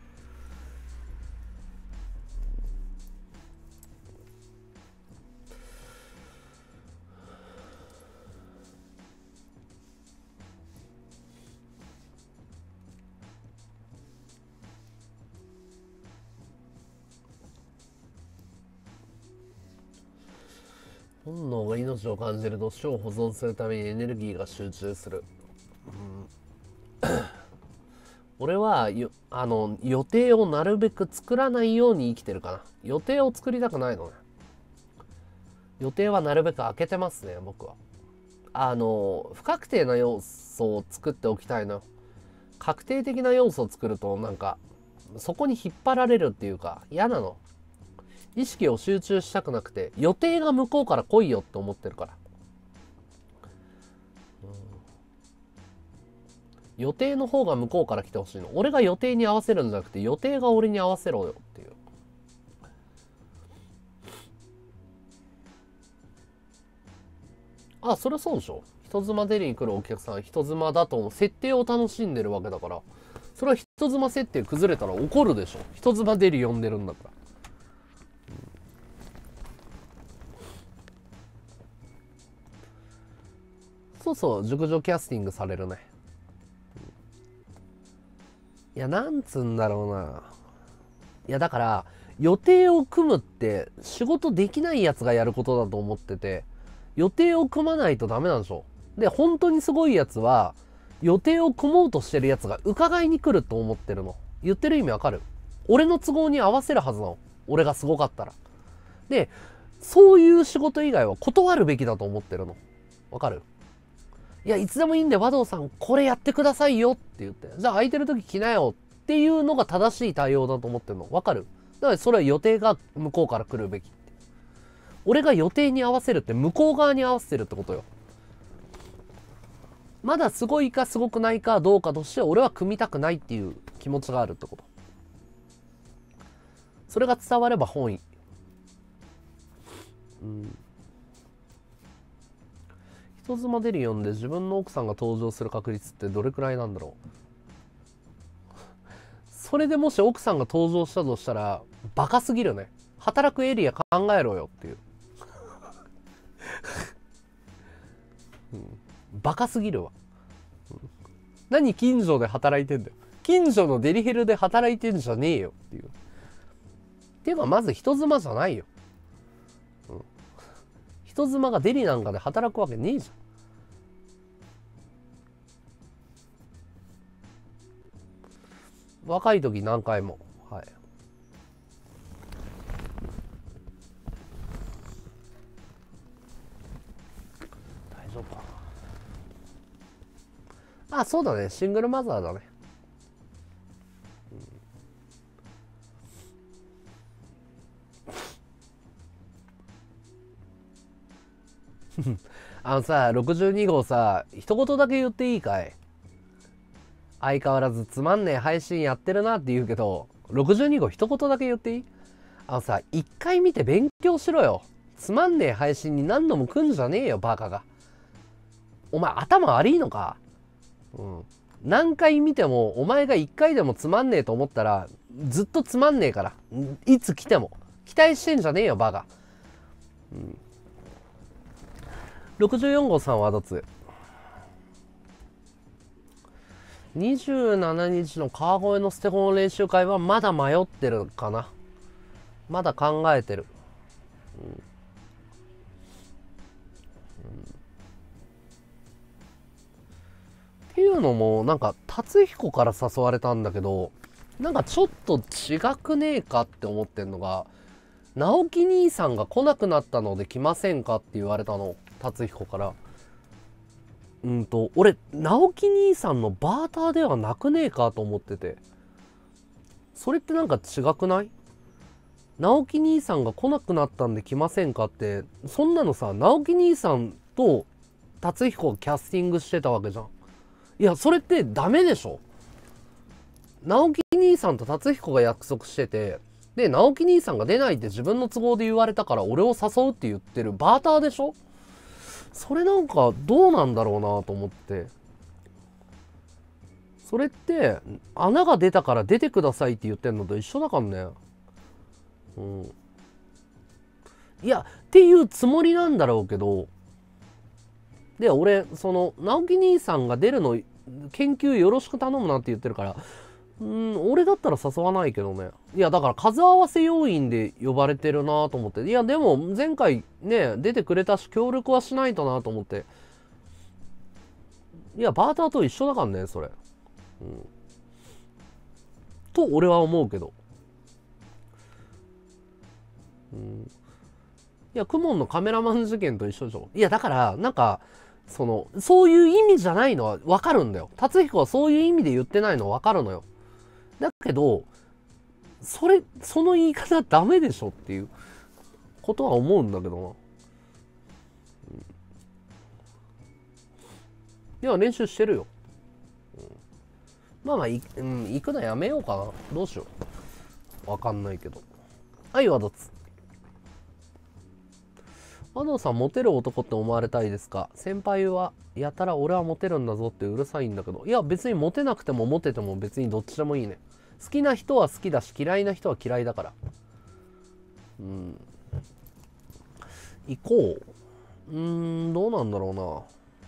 本能が命を感じると死を保存するためにエネルギーが集中する。うん、俺はよあの予定をなるべく作らないように生きてるかな。予定を作りたくないのね。予定はなるべく開けてますね、僕は。あの不確定な要素を作っておきたいの。確定的な要素を作るとなんかそこに引っ張られるっていうか嫌なの。意識を集中したくなくて、予定が向こうから来いよって思ってるから、うん、予定の方が向こうから来てほしいの。俺が予定に合わせるんじゃなくて、予定が俺に合わせろよっていう。あ、それそうでしょ。人妻デリに来るお客さん、人妻だと設定を楽しんでるわけだから、それは人妻設定崩れたら怒るでしょ。人妻デリ呼んでるんだから。そうそう、熟女キャスティングされるね。いや、なんつうんだろうな。いや、だから、予定を組むって仕事できないやつがやることだと思ってて、予定を組まないとダメなんでしょ。で、本当にすごいやつは、予定を組もうとしてるやつが伺いに来ると思ってるの。言ってる意味わかる？俺の都合に合わせるはずなの。俺がすごかったら。で、そういう仕事以外は断るべきだと思ってるの。わかる？いや、いつでもいいんで、和道さん、これやってくださいよって言って、じゃあ空いてる時来なよっていうのが正しい対応だと思ってるの。わかる？だからそれは予定が向こうから来るべき。俺が予定に合わせるって向こう側に合わせてるってことよ。まだすごいかすごくないかどうかとして俺は組みたくないっていう気持ちがあるってこと。それが伝われば本意。うん。人妻デリ読んで自分の奥さんが登場する確率ってどれくらいなんだろう。それでもし奥さんが登場したとしたらバカすぎるね。働くエリア考えろよっていう、うん、バカすぎるわ、うん、何近所で働いてんだよ。近所のデリヘルで働いてんじゃねえよっていう。っていうかまず人妻じゃないよ、うん、人妻がデリなんかで働くわけねえじゃん。若い時何回も、はい。大丈夫かな。あ、そうだね、シングルマザーだね。あのさ、ろくじゅうに号さ、一言だけ言っていいかい？相変わらずつまんねえ配信やってるなって言うけど、ろくじゅうに号一言だけ言っていい？あのさ、一回見て勉強しろよ。つまんねえ配信に何度も来んじゃねえよ、バカが。 お前頭悪いのか？うん。何回見てもお前がいっかいでもつまんねえと思ったらずっとつまんねえから。いつ来ても。期待してんじゃねえよ、バカ。うん、ろくじゅうよん号さんはどつにじゅうしちにちの川越のステゴン練習会はまだ迷ってるかな。まだ考えてる。うんうん、っていうのもなんか達彦から誘われたんだけど、なんかちょっと違くねえかって思ってんのが、直樹兄さんが来なくなったので来ませんかって言われたの、達彦から。うんと俺直樹兄さんのバーターではなくねえかと思ってて、それってなんか違くない？直樹兄さんが来なくなったんで来ませんかって、そんなのさ、直樹兄さんと達彦がキャスティングしてたわけじゃん。いやそれってダメでしょ。直樹兄さんと達彦が約束してて、で直樹兄さんが出ないって自分の都合で言われたから俺を誘うって言ってるバーターでしょ。それなんかどうなんだろうなと思って。それって穴が出たから出てくださいって言ってんのと一緒だからね。うん、いやっていうつもりなんだろうけど、で俺その直樹兄さんが出るの研究よろしく頼むなって言ってるから、うん、俺だったら誘わないけどね。いやだから数合わせ要員で呼ばれてるなと思って、いやでも前回ね出てくれたし協力はしないとなと思って、いやバーターと一緒だからねそれ、うん、と俺は思うけど、うん、いやクモンのカメラマン事件と一緒でしょ。いやだからなんかそのそういう意味じゃないのは分かるんだよ。達彦はそういう意味で言ってないのは分かるのよ。だけどそれその言い方ダメでしょっていうことは思うんだけどな、うん、いや練習してるよ、うん、まあまあい、うん、行くのやめようかな。どうしよう、わかんないけど。はいわどつ。安藤さんモテる男って思われたいですか？先輩はやたら俺はモテるんだぞってうるさいんだけど、いや別にモテなくてもモテても別にどっちでもいいね。好きな人は好きだし嫌いな人は嫌いだから。うん。行こう。うーん、どうなんだろうな。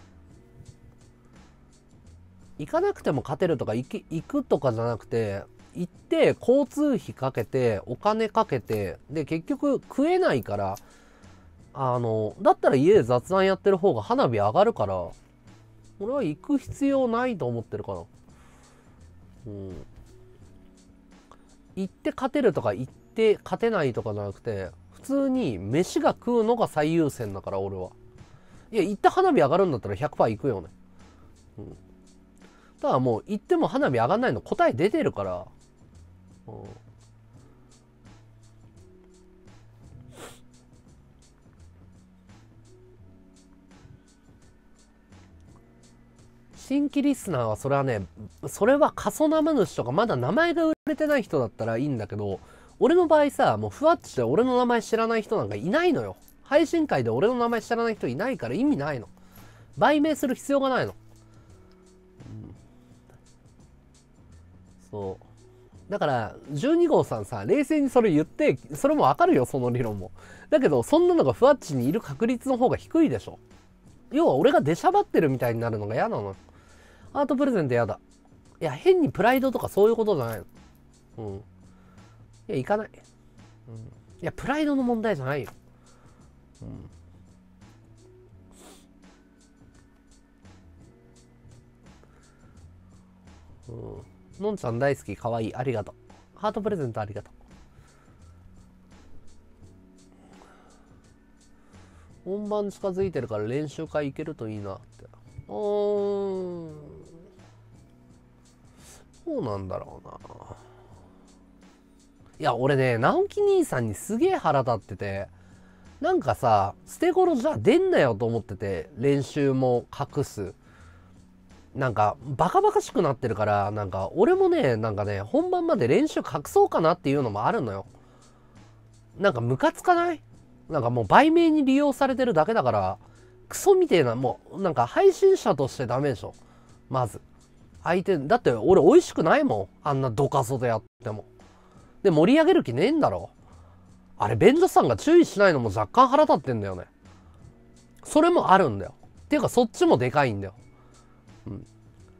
行かなくても勝てるとか行き行くとかじゃなくて、行って交通費かけてお金かけてで結局食えないから、あのだったら家で雑談やってる方が花火上がるから、俺は行く必要ないと思ってるかな。うん。行って勝てるとか行って勝てないとかじゃなくて、普通に飯が食うのが最優先だから俺は。いや行って花火上がるんだったら ひゃくパーセント 行くよね。うん。ただもう行っても花火上がんないの答え出てるから。うん。新規リスナーはそれはね、それは過疎生主とかまだ名前が売れてない人だったらいいんだけど、俺の場合さ、もうふわっとして俺の名前知らない人なんかいないのよ。配信会で俺の名前知らない人いないから意味ないの。売名する必要がないの。うん、そう。だからじゅうに号さんさ、冷静にそれ言って、それもわかるよ、その理論も。だけどそんなのがふわっちにいる確率の方が低いでしょ。要は俺が出しゃばってるみたいになるのが嫌なの。アートプレゼント嫌だ。いや変にプライドとかそういうことじゃないの。うん。いや行かない。うん。いやプライドの問題じゃないよ。うん。うん。のんちゃん大好き、かわいい、ありがとう。ハートプレゼントありがとう。本番近づいてるから練習会行けるといいなって。うーん。そうなんだろうな。いや俺ね直樹兄さんにすげえ腹立ってて、なんかさ捨て頃じゃ出んなよと思ってて、練習も隠す、なんかバカバカしくなってるから、なんか俺もねなんかね本番まで練習隠そうかなっていうのもあるのよ。なんかムカつかない？なんかもう売名に利用されてるだけだから、 クソみてえな、もうなんか配信者としてダメでしょ。まず相手だって、俺美味しくないもん、あんなドカソでやっても。で盛り上げる気ねえんだろ。あれ便所さんが注意しないのも若干腹立ってんだよね。それもあるんだよ。っていうかそっちもでかいんだよ。うん。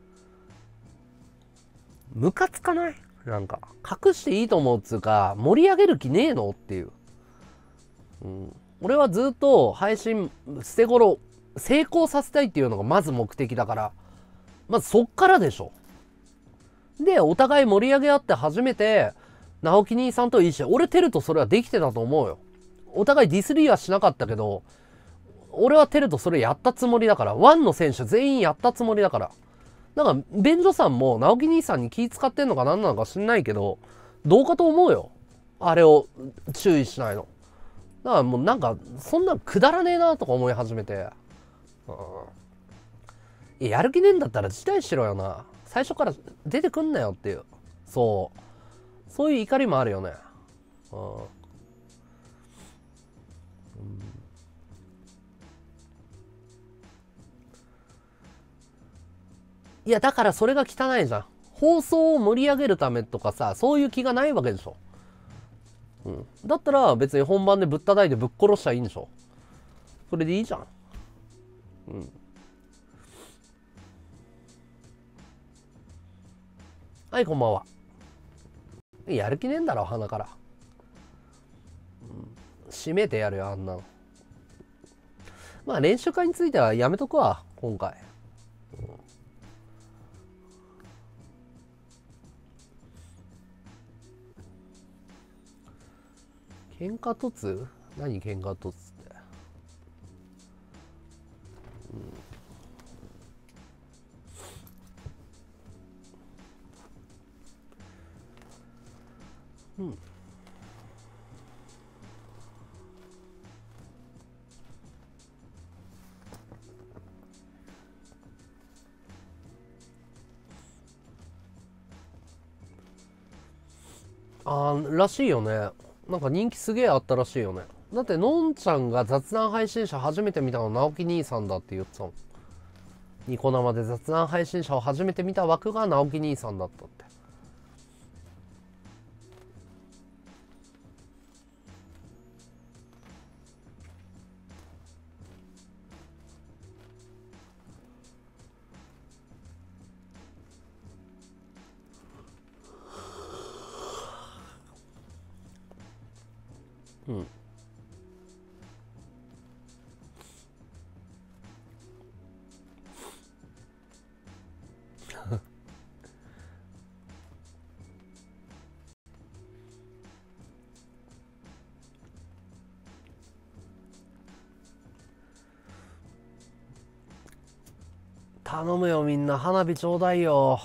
ムカつかない？なんか隠していいと思うっつうか、盛り上げる気ねえのっていう。うん。俺はずっと配信捨て頃成功させたいっていうのがまず目的だから、まずそっからでしょ。でお互い盛り上げ合って初めて直樹兄さんといいし、俺テルとそれはできてたと思うよ。お互いディスリーはしなかったけど、俺はテルとそれやったつもりだから、ワンの選手全員やったつもりだから。だから便所さんも直樹兄さんに気使ってんのか何なのか知んないけど、どうかと思うよ、あれを注意しないの。だからもうなんかそんなくだらねえなとか思い始めて、うん、いや、やる気ねえんだったら辞退しろよな、最初から出てくんなよっていう、そうそういう怒りもあるよね。うん、うん、いやだからそれが汚いじゃん。放送を盛り上げるためとかさ、そういう気がないわけでしょ。うん、だったら別に本番でぶったたいてぶっ殺したらいいんでしょ。それでいいじゃん。うん。はい、こんばんは。やる気ねえんだろ鼻から、うん、閉めてやるよあんなの。まあ練習会についてはやめとくわ今回。喧嘩突？何喧嘩突って、うん、うん、あーらしいよね。なんか人気すげえあったらしいよね。だってのんちゃんが雑談配信者初めて見たの直樹兄さんだって言ってたの。ニコ生で雑談配信者を初めて見た枠が直樹兄さんだったって。うん。頼むよみんな、花火ちょうだいよ。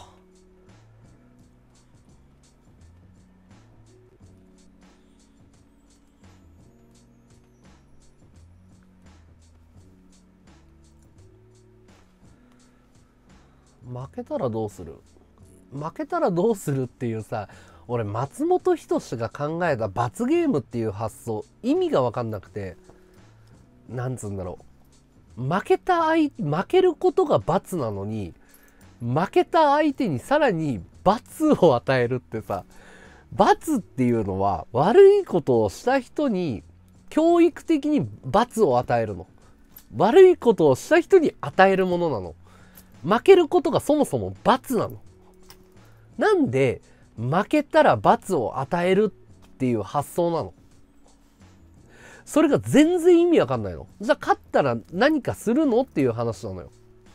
負けたらどうする？負けたらどうするっていうさ、俺松本人志が考えた罰ゲームっていう発想意味が分かんなくて、なんつうんだろう、負けた相負けることが罰なのに、負けた相手にさらに罰を与えるってさ、罰っていうのは悪いことをした人に教育的に罰を与えるの。悪いことをした人に与えるものなの。負けることがそもそも罰なの。なんで負けたら罰を与えるっていう発想なの？それが全然意味わかんないの。じゃあ勝ったら何かするのっていう話なのよ。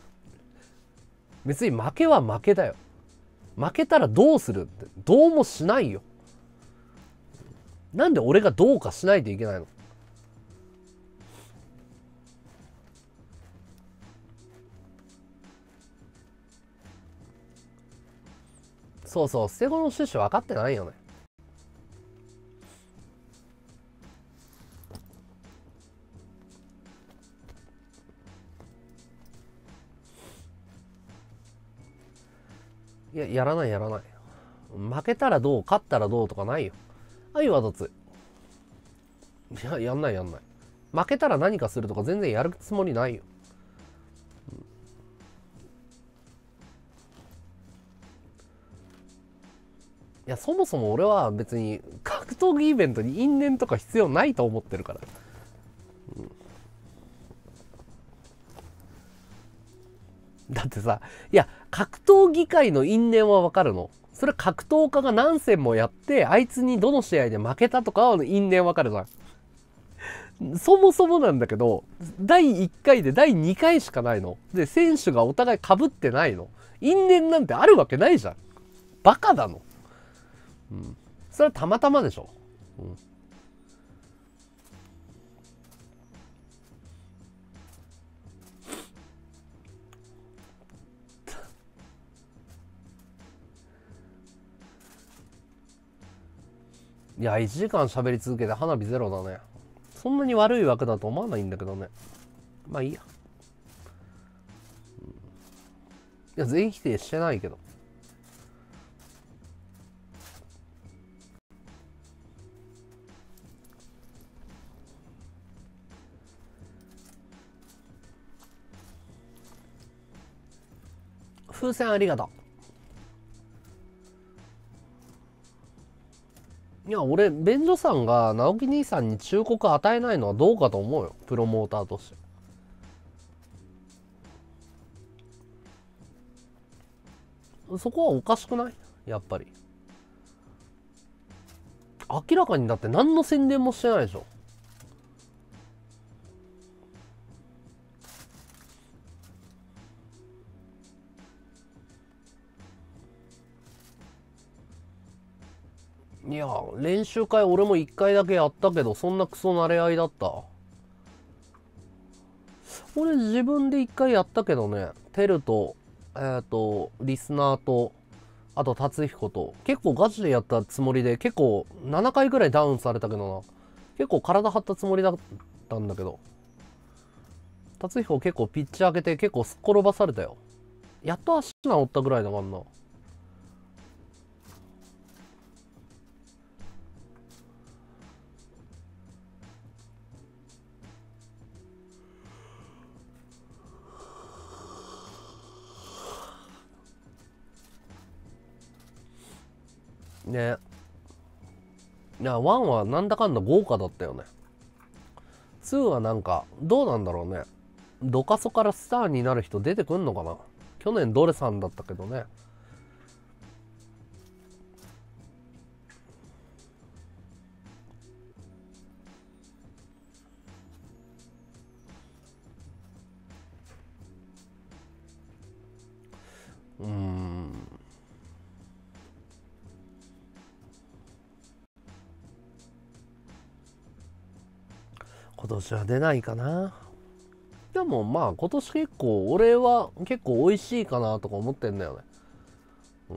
別に負けは負けだよ。負けたらどうするって、どうもしないよ。なんで俺がどうかしないといけないの？そうそう、捨て子の趣旨分かってないよね。いや、やらないやらない。負けたらどう、勝ったらどうとかないよ。はい、ワドツ。いや、やんないやんない。負けたら何かするとか全然やるつもりないよ。 や、そもそも俺は別に格闘技イベントに因縁とか必要ないと思ってるから。うん、だってさ、いや、格闘技界の因縁はわかるの。それは格闘家が何戦もやって、あいつにどの試合で負けたとかは因縁わかるじゃん。そもそもなんだけど、だいいっかいでだいにかいしかないの。で、選手がお互い被ってないの。因縁なんてあるわけないじゃん。バカだの。うん。それはたまたまでしょ。うん。いや、いちじかん喋り続けて花火ゼロだね。そんなに悪い枠だと思わないんだけどね。まあいいや。いや、全否定してないけど。風船ありがとう。いや、俺、便所さんが直樹兄さんに忠告与えないのはどうかと思うよ。プロモーターとして。そこはおかしくない？やっぱり。明らかにだって何の宣伝もしてないでしょ。いや、練習会俺もいっかいだけやったけど、そんなクソ慣れ合いだった。俺自分でいっかいやったけどね、テルと、えっ、ー、と、リスナーと、あと達彦と、結構ガチでやったつもりで、結構ななかいぐらいダウンされたけどな。結構体張ったつもりだったんだけど。達彦結構ピッチ上げて結構すっ転ばされたよ。やっと足治ったぐらいだからな。ね。いや、ワンはなんだかんだ豪華だったよね。ツーはなんか、どうなんだろうね。ドカソからスターになる人出てくんのかな。去年ドレさんだったけどね。うーん。今年は出ないかな。でもまあ今年結構俺は結構美味しいかなとか思ってんだよね。うん。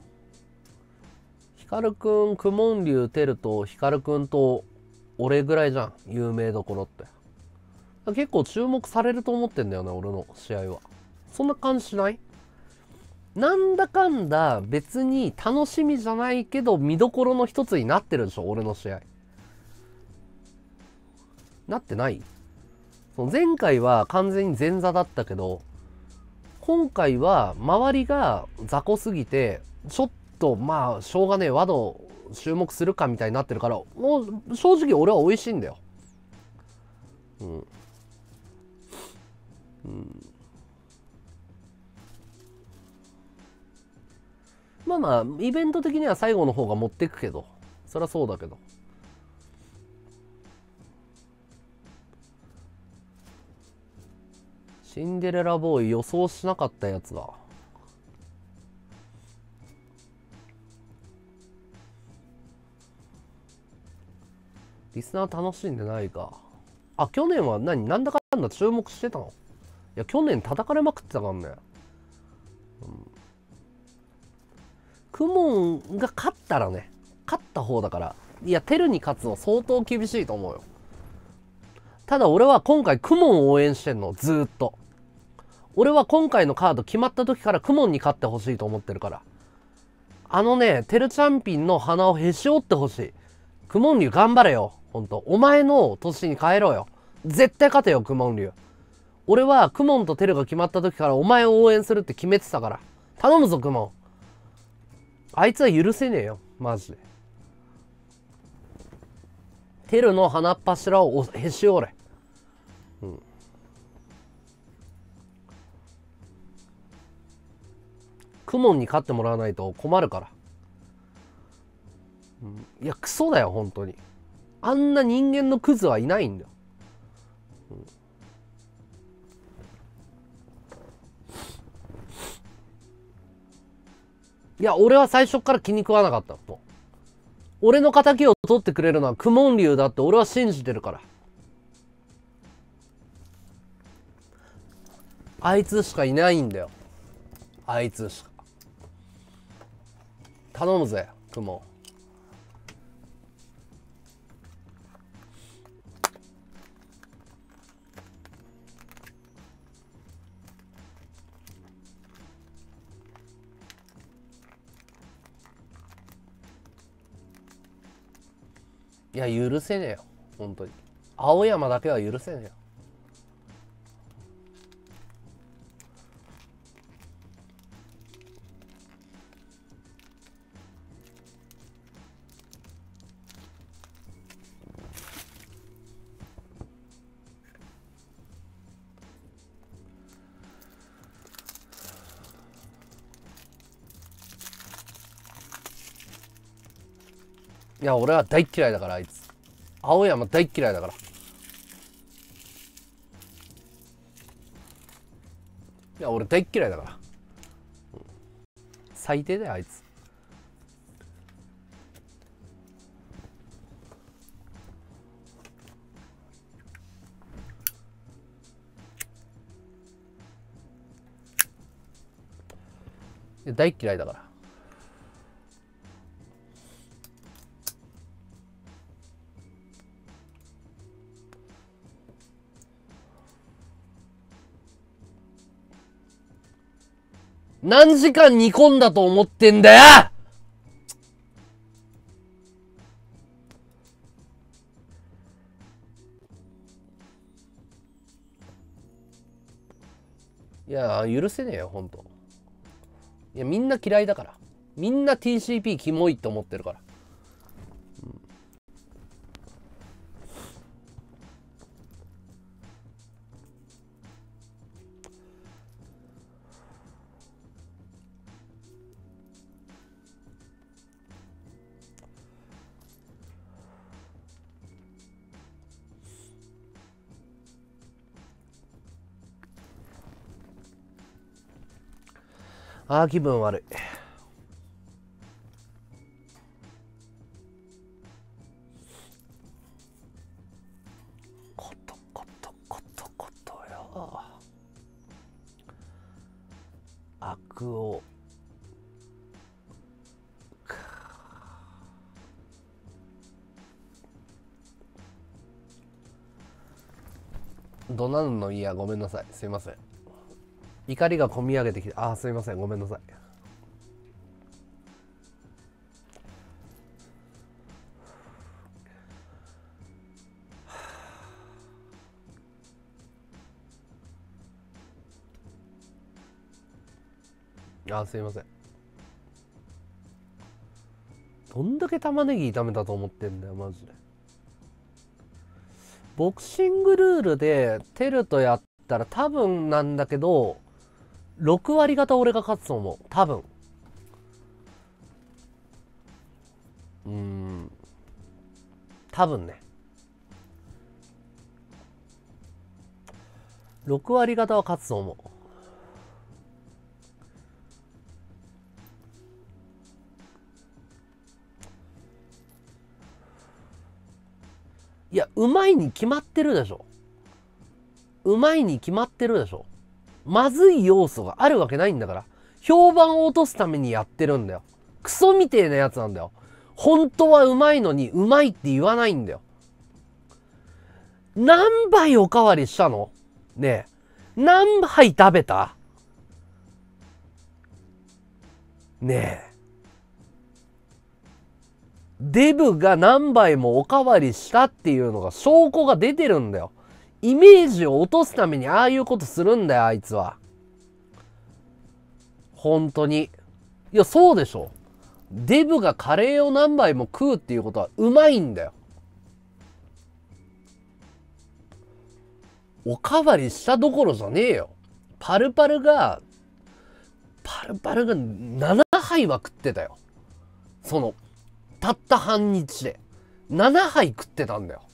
ヒカルくん、クモンリュウ、テルとヒカルくんと俺ぐらいじゃん。有名どころって。結構注目されると思ってんだよね、俺の試合は。そんな感じしない？なんだかんだ別に楽しみじゃないけど見どころの一つになってるでしょ、俺の試合。なってない？その前回は完全に前座だったけど、今回は周りが雑魚すぎて、ちょっとまあしょうがねえ、ワド注目するかみたいになってるから、もう正直俺は美味しいんだよ。うん。うん。まあまあ、イベント的には最後の方が持ってくけど、そりゃそうだけど。シンデレラボーイ予想しなかったやつだ。リスナー楽しんでないか。あ、去年は何なんだかんだ注目してたの？いや、去年叩かれまくってたからね。うん。クモンが勝ったらね、勝った方だから、いや、テルに勝つの相当厳しいと思うよ。ただ俺は今回クモンを応援してんの、ずーっと。俺は今回のカード決まった時からクモンに勝ってほしいと思ってるから。あのね、テルチャンピンの鼻をへし折ってほしい。クモンリュウ頑張れよ。ほんと。お前の年に帰ろうよ。絶対勝てよ、クモンリュウ。俺はクモンとテルが決まった時からお前を応援するって決めてたから。頼むぞ、クモン。 あいつは許せねえよマジで。テルの鼻っ柱をへし折れ。うん。クモンに勝ってもらわないと困るから。うん、いやクソだよ本当に。あんな人間のクズはいないんだよ。うん、いや俺は最初から気に食わなかった。もう俺の敵を取ってくれるのはクモン竜だって俺は信じてるから。あいつしかいないんだよ。あいつしか。頼むぜクモン。いや許せねえよ本当に。青山だけは許せねえよ。いや俺は大嫌いだからあいつ。青山大嫌いだから。いや俺大嫌いだから、うん、最低だよあいつ。いや大嫌いだから。何時間煮込んだと思ってんだよ。いや許せねえよほんと。いやみんな嫌いだから。みんな ティーシーピー キモいって思ってるから、うん、ああ気分悪い。ことことことことよ。悪をどなんのいやごめんなさいすいません。怒りがこみ上げてきて、ああすいませんごめんなさい。あーすいません。どんだけ玉ねぎ炒めたと思ってんだよマジで。ボクシングルールでテルとやったら多分なんだけどろく割方俺が勝つと思う多分。うーん多分ねろく割方は勝つと思う。いやうまいに決まってるでしょ。うまいに決まってるでしょ。まずい要素があるわけないんだから。評判を落とすためにやってるんだよ。クソみてえなやつなんだよ。本当はうまいのにうまいって言わないんだよ。何杯おかわりしたのねえ。何杯食べたねえ。デブが何杯もおかわりしたっていうのが証拠が出てるんだよ。イメージを落とすためにああいうことするんだよあいつは。本当に。いやそうでしょ。 デブがカレーを何杯も食うっていうことはうまいんだよ。おかわりしたどころじゃねえよ。パルパルが、パルパルがななはいは食ってたよ。その、たった半日で。ななはい食ってたんだよ。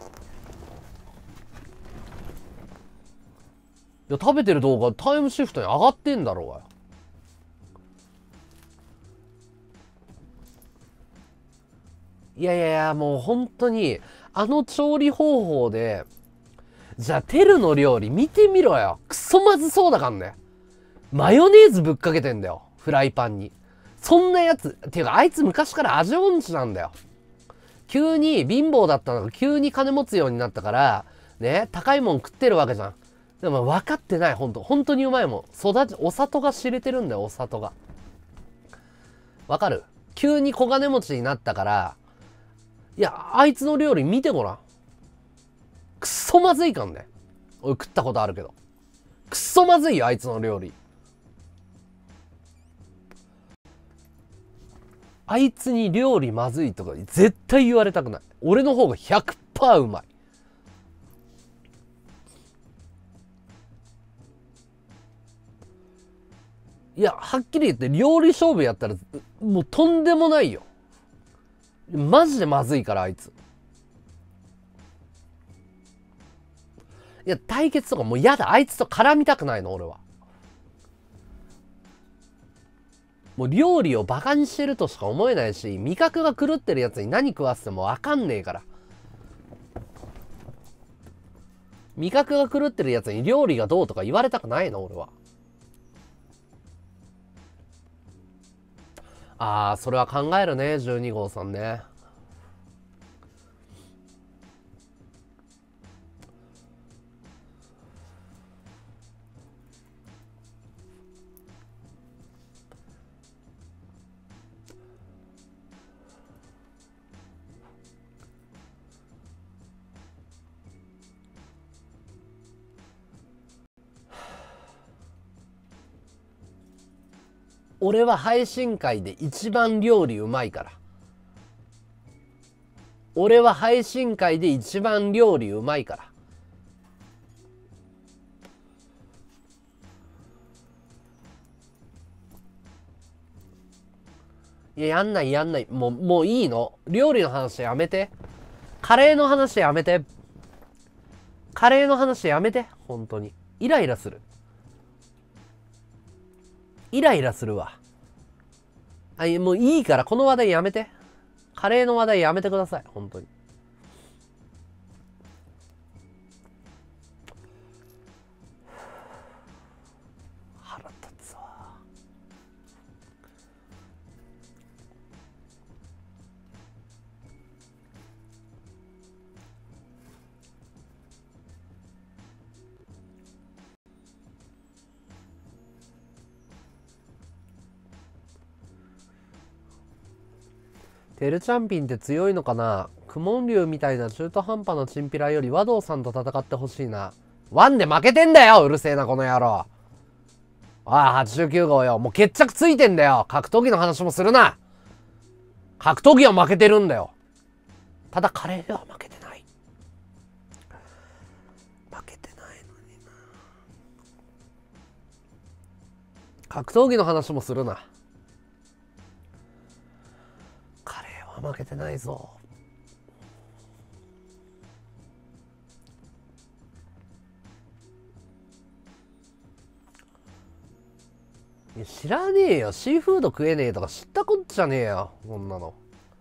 いや、食べてる動画タイムシフトに上がってんだろうがよ。いやいやいや、もう本当に、あの調理方法で、じゃあ、テルの料理見てみろよ。クソまずそうだかんね。マヨネーズぶっかけてんだよ。フライパンに。そんなやつ、っていうか、あいつ昔から味音痴なんだよ。急に貧乏だったのが急に金持つようになったから、ね、高いもん食ってるわけじゃん。でも分かってない、ほんと。本当にうまいもん。育ち、お里が知れてるんだよ、お里が。わかる？急に小金持ちになったから、いや、あいつの料理見てごらん。くっそまずいかんね。俺食ったことあるけど。くっそまずいよ、あいつの料理。あいつに料理まずいとか絶対言われたくない。俺の方が ひゃくパーセント うまい。いや、はっきり言って料理勝負やったらもうとんでもないよ。マジでまずいから、あいつ。いや、対決とかもう嫌だ。あいつと絡みたくないの、俺は。もう料理をバカにしてるとしか思えないし、味覚が狂ってるやつに何食わせてもわかんねえから。味覚が狂ってるやつに料理がどうとか言われたくないの、俺は。ああ、それは考えるね、じゅうに号さんね。俺は配信会で一番料理うまいから。俺は配信会で一番料理うまいから。いや、やんないやんない。もう、もういいの。料理の話やめて。カレーの話やめて。カレーの話やめて。本当に。イライラする。イライラするわ。あ、もういいから、この話題やめて。カレーの話題やめてください。本当に。腹立つわ。テルチャンピンって強いのかな。クモン竜みたいな中途半端なチンピラより和道さんと戦ってほしいな。ワンで負けてんだよ、うるせえなこの野郎。ああ、はちじゅうきゅう号よ。もう決着ついてんだよ。格闘技の話もするな。格闘技は負けてるんだよ。ただカレーでは負けてない。負けてないのにな。格闘技の話もするな。カレーは負けてないぞ。いや知らねえよ。シーフード食えねえとか知ったこっちゃねえよ。こんなの。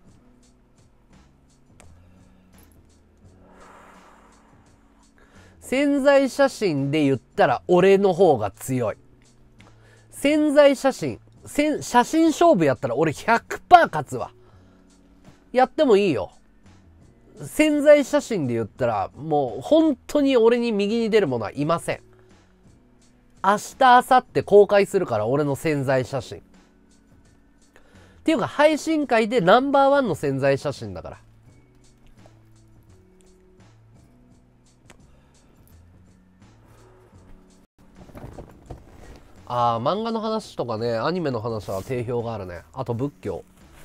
宣材写真で言ったら俺の方が強い。宣材写真、写真勝負やったら俺 ひゃくパーセント 勝つわ。やってもいいよ。宣材写真で言ったらもう本当に俺に右に出る者はいません。明日明後日公開するから、俺の宣材写真っていうか配信会でナンバーワンの宣材写真だから。ああ、漫画の話とかね、アニメの話は定評があるね。あと仏教。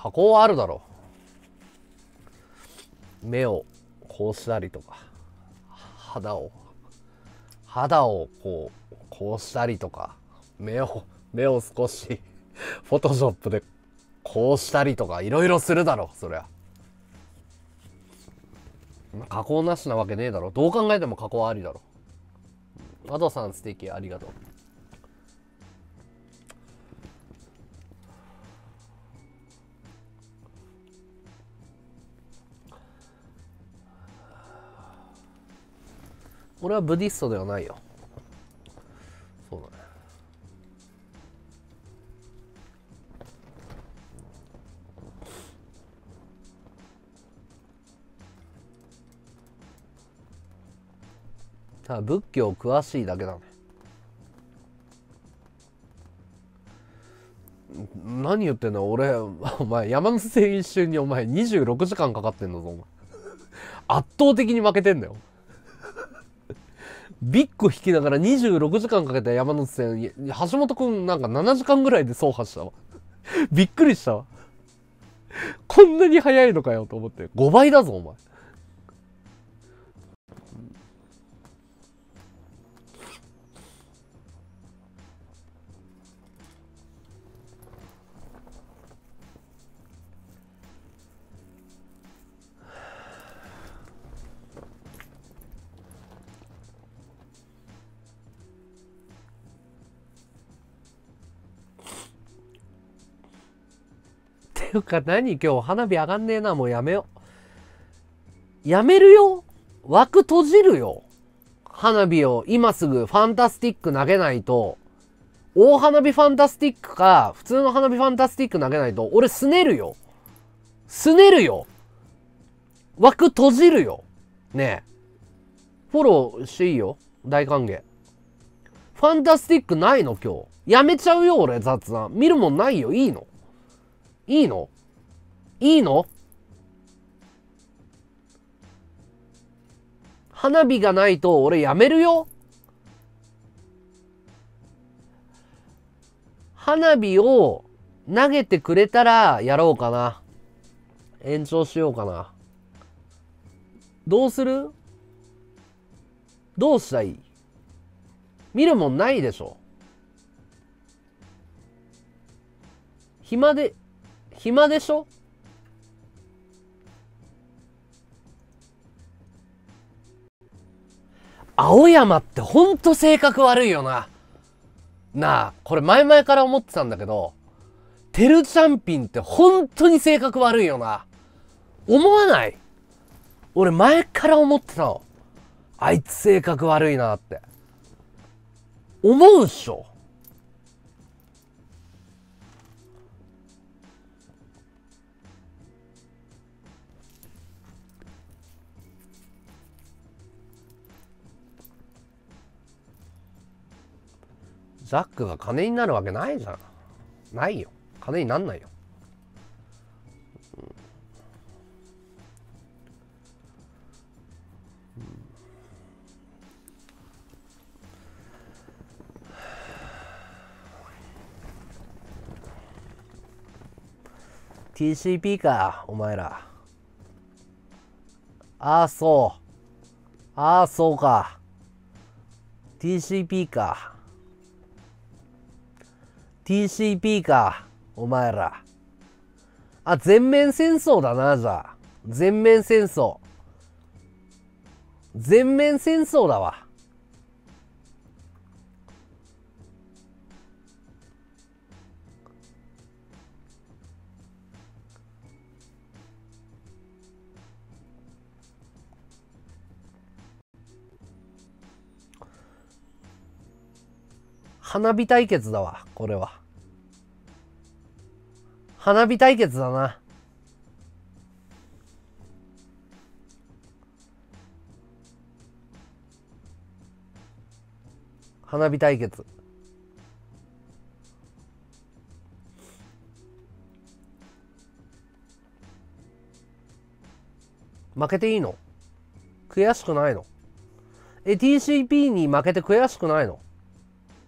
加工はあるだろう。目をこうしたりとか、肌を肌をこうこうしたりとか、目を目を少しフォトショップでこうしたりとかいろいろするだろう。そりゃ加工なしなわけねえだろ。どう考えても加工ありだろ。アドさん素敵、ありがとう。俺はブディストではないよ。そうだね。ただ仏教詳しいだけだね。何言ってんの俺。お前山手線一周にお前にじゅうろくじかんかかってんだぞお前。圧倒的に負けてんだよ。ビッグ引きながらにじゅうろくじかんかけて山手線、橋本くんなんかななじかんぐらいで走破したわ。びっくりしたわ。こんなに速いのかよと思って。ごばいだぞお前。ていうか何今日花火上がんねえな。もうやめよう。やめるよ。枠閉じるよ。花火を今すぐファンタスティック投げないと、大花火ファンタスティックか普通の花火ファンタスティック投げないと俺すねるよ。すねるよ。枠閉じるよ。ねえ。フォローしていいよ。大歓迎。ファンタスティックないの今日。やめちゃうよ俺雑談。見るもんないよ。いいのいいのいいの花火がないと俺やめるよ。花火を投げてくれたらやろうかな。延長しようかな。どうする？どうしたらいい？見るもんないでしょ。暇で、暇でしょ？青山ってほんと性格悪いよな。なあ、これ前々から思ってたんだけど、てるちゃんぴんってほんとに性格悪いよな。思わない？俺前から思ってたの。あいつ性格悪いなって。思うっしょ。ザックが金になるわけないじゃん。ないよ。金になんないよ。ティーシーピー か、お前ら。ああ、そう。ああ、そうか。ティーシーピー か。ティーシーピー か、お前ら。あ、全面戦争だな、じゃあ。全面戦争。全面戦争だわ。花火対決だわ、これは。花火対決だな。花火対決。負けていいの？悔しくないの？え、ティーシーピー に負けて悔しくないの？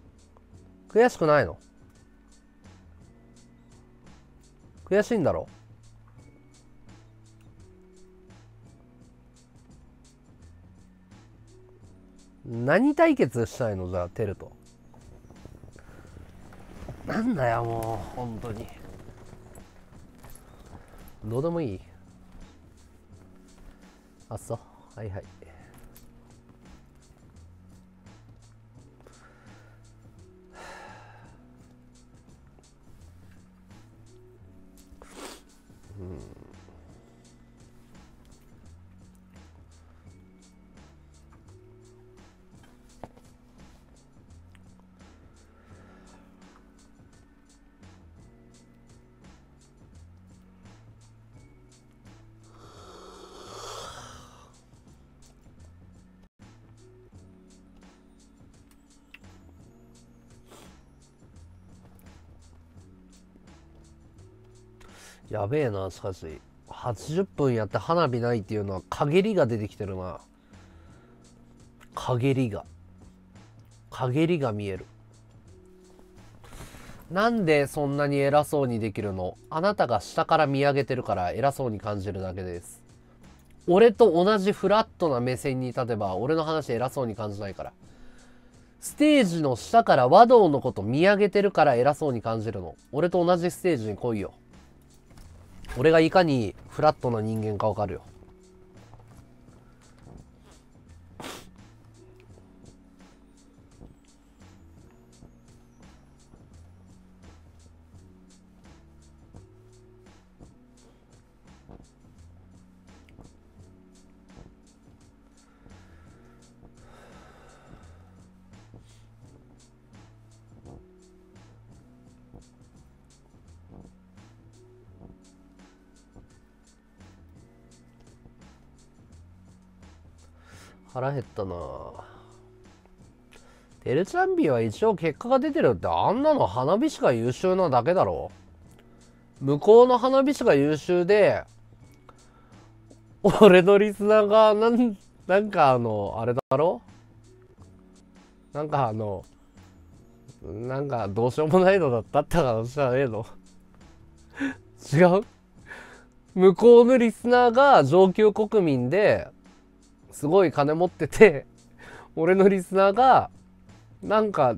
悔しくないの？悔しいんだろ？ 何対決したいのじゃあ、テルと。なんだよ、もう、本当に。どうでもいい。あ、そう。はいはい。うん。やべえな、しかし。はちじゅっぷんやって花火ないっていうのは陰りが出てきてるな。陰りが。陰りが見える。なんでそんなに偉そうにできるの？あなたが下から見上げてるから偉そうに感じるだけです。俺と同じフラットな目線に立てば俺の話偉そうに感じないから。ステージの下から和道のこと見上げてるから偉そうに感じるの。俺と同じステージに来いよ。俺がいかにフラットな人間かわかるよ。腹減ったな。テルチャンビは一応結果が出てるって、あんなの花火師が優秀なだけだろ。向こうの花火師が優秀で、俺のリスナーがなん、なんかあの、あれだろ、なんかあの、なんかどうしようもないのだったって話じゃねえの。違う？向こうのリスナーが上級国民ですごい金持ってて、俺のリスナーがなんか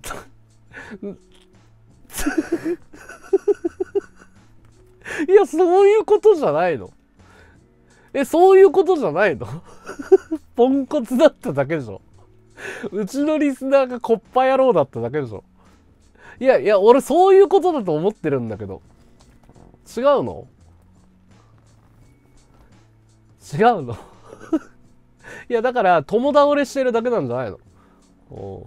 いや、そういうことじゃないの。え、そういうことじゃないの。ポンコツだっただけでしょ。うちのリスナーがコッパ野郎だっただけでしょ。いやいや、俺そういうことだと思ってるんだけど。違うの？違うの？いや、だから友倒れしてるだけなんじゃないの？おう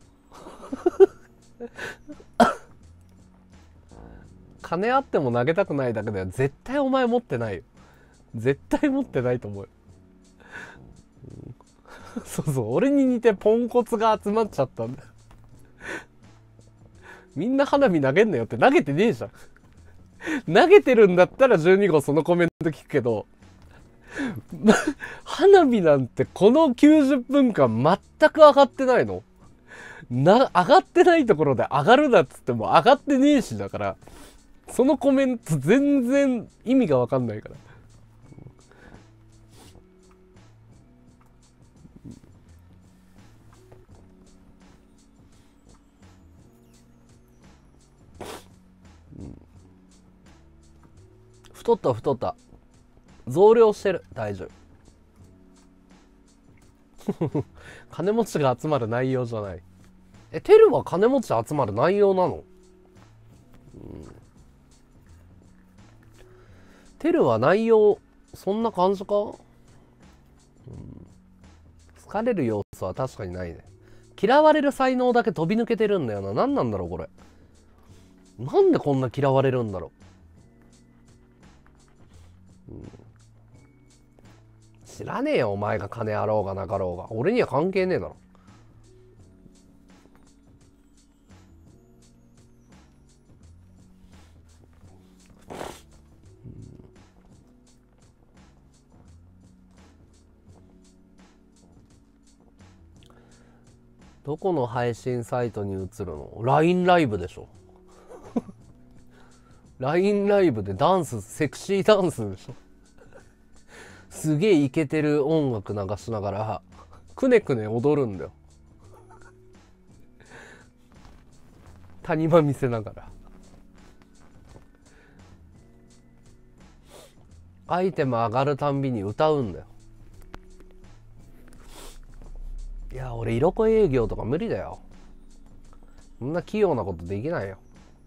金あっても投げたくないだけでは絶対お前持ってないよ。絶対持ってないと思うよ。うん、そうそう、俺に似てポンコツが集まっちゃったんだよ。みんな花火投げんなよって投げてねえじゃん。投げてるんだったらじゅうに号そのコメント聞くけど、花火なんてこのきゅうじゅっぷんかん全く上がってないの？な、上がってないところで上がるなっつっても上がってねえしだから、そのコメント全然意味がわかんないから。うん、太った太った。増量してる。大丈夫。金持ちが集まる内容じゃない。え、テルは金持ち集まる内容なの？うん、テルは内容そんな感じか？うん、疲れる要素は確かにないね。嫌われる才能だけ飛び抜けてるんだよな。何なんだろうこれ。なんでこんな嫌われるんだろう。うん、知らねえよ、お前が金あろうがなかろうが。俺には関係ねえだろ。どこの配信サイトに移るの？ ライン ライブでしょ。ライン ライブでダンス、セクシーダンスでしょ。すげえイケてる音楽流しながらくねくね踊るんだよ。 谷間見せながら。アイテム上がるたんびに歌うんだよ。いや俺色恋営業とか無理だよ。そんな器用なことできないよ。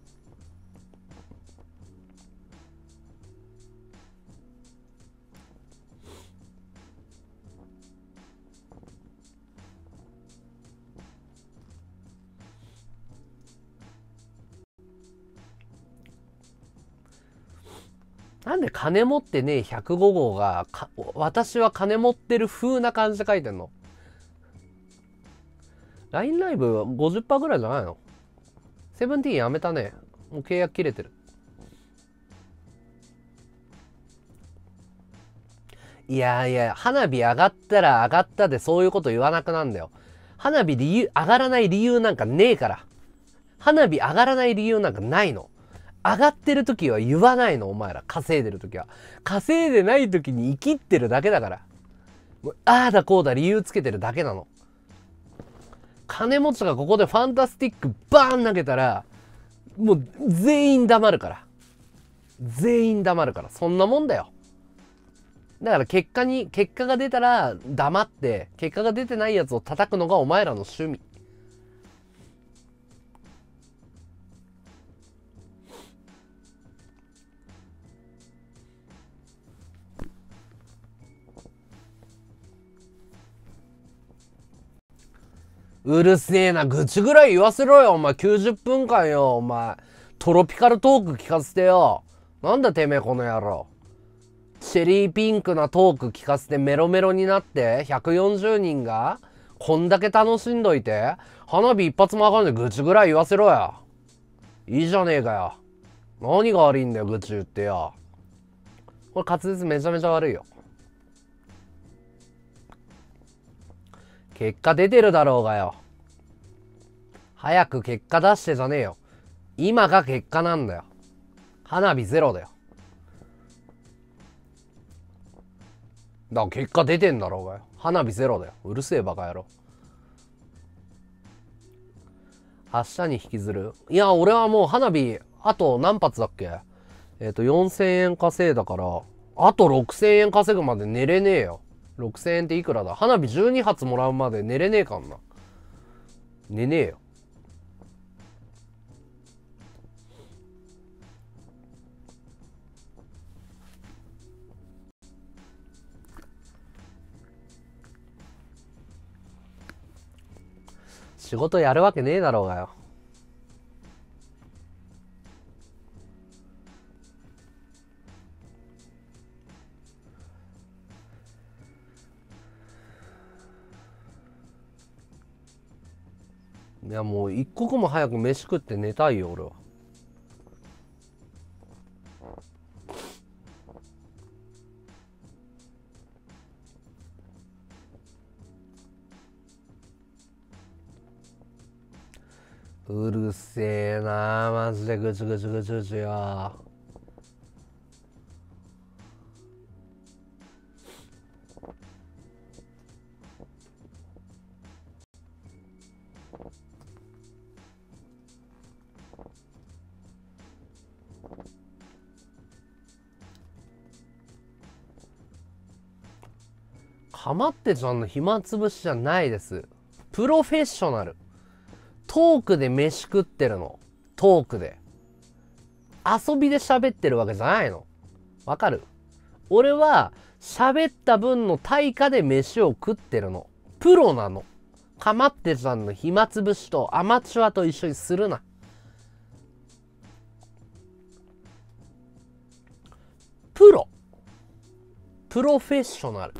なんで金持ってねえひゃくご号がか私は金持ってる風な感じで書いてんの？ ライン ライブは ごじゅっパーセント ぐらいじゃないの？セブンティーンやめたね。もう契約切れてる。いやいや、花火上がったら上がったでそういうこと言わなくなんだよ。花火理由、上がらない理由なんかねえから。花火上がらない理由なんかないの。上がってる時は言わないの、お前ら。稼いでる時は。稼いでない時に生きってるだけだから。もうああだこうだ理由つけてるだけなの。金持ちがここでファンタスティックバーン投げたら、もう全員黙るから。全員黙るから。そんなもんだよ。だから結果に、結果が出たら黙って、結果が出てないやつを叩くのがお前らの趣味。うるせえな、愚痴ぐらい言わせろよ、お前。きゅうじゅっぷんかんよ、お前。トロピカルトーク聞かせてよ。なんだてめえ、この野郎。チェリーピンクなトーク聞かせてメロメロになって、ひゃくよんじゅうにんが、こんだけ楽しんどいて、花火一発も上がんで愚痴ぐらい言わせろよ。いいじゃねえかよ。何が悪いんだよ、愚痴言ってよ。これ滑舌めちゃめちゃ悪いよ。結果出てるだろうがよ。早く結果出してじゃねえよ。今が結果なんだよ。花火ゼロだよ。だから結果出てんだろうがよ。花火ゼロだよ。うるせえバカ野郎。明日に引きずる。いや、俺はもう花火、あと何発だっけ？えっと、よんせんえん稼いだから、あとろくせんえん稼ぐまで寝れねえよ。ろくせんえんっていくらだ？花火じゅうに発もらうまで寝れねえかんな。寝ねえよ。仕事やるわけねえだろうがよ。いやもう一刻も早く飯食って寝たいよ俺は。うるせえなマジでぐちぐちぐちぐちよ。かまってちゃんの暇つぶしじゃないです。プロフェッショナル。トークで飯食ってるの。トークで。遊びで喋ってるわけじゃないの。わかる？俺は喋った分の対価で飯を食ってるの。プロなの。かまってちゃんの暇つぶしとアマチュアと一緒にするな。プロ。プロフェッショナル。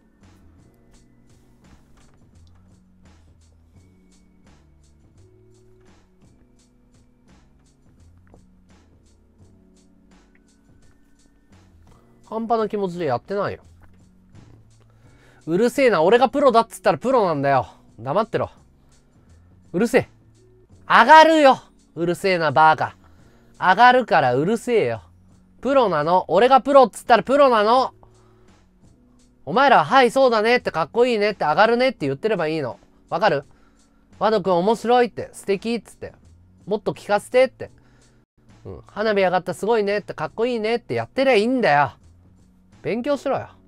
半端な気持ちでやってないよ。うるせえな。俺がプロだっつったらプロなんだよ。黙ってろ。うるせえ。上がるよ。うるせえなバーカ。上がるからうるせえよ。プロなの。俺がプロっつったらプロなの。お前らははいそうだねってかっこいいねって上がるねって言ってればいいの。わかる？ワドくん面白いって素敵っつって。 もっと聞かせてって、うん、花火上がったすごいねってかっこいいねってやってりゃいいんだよ。勉強しろよ。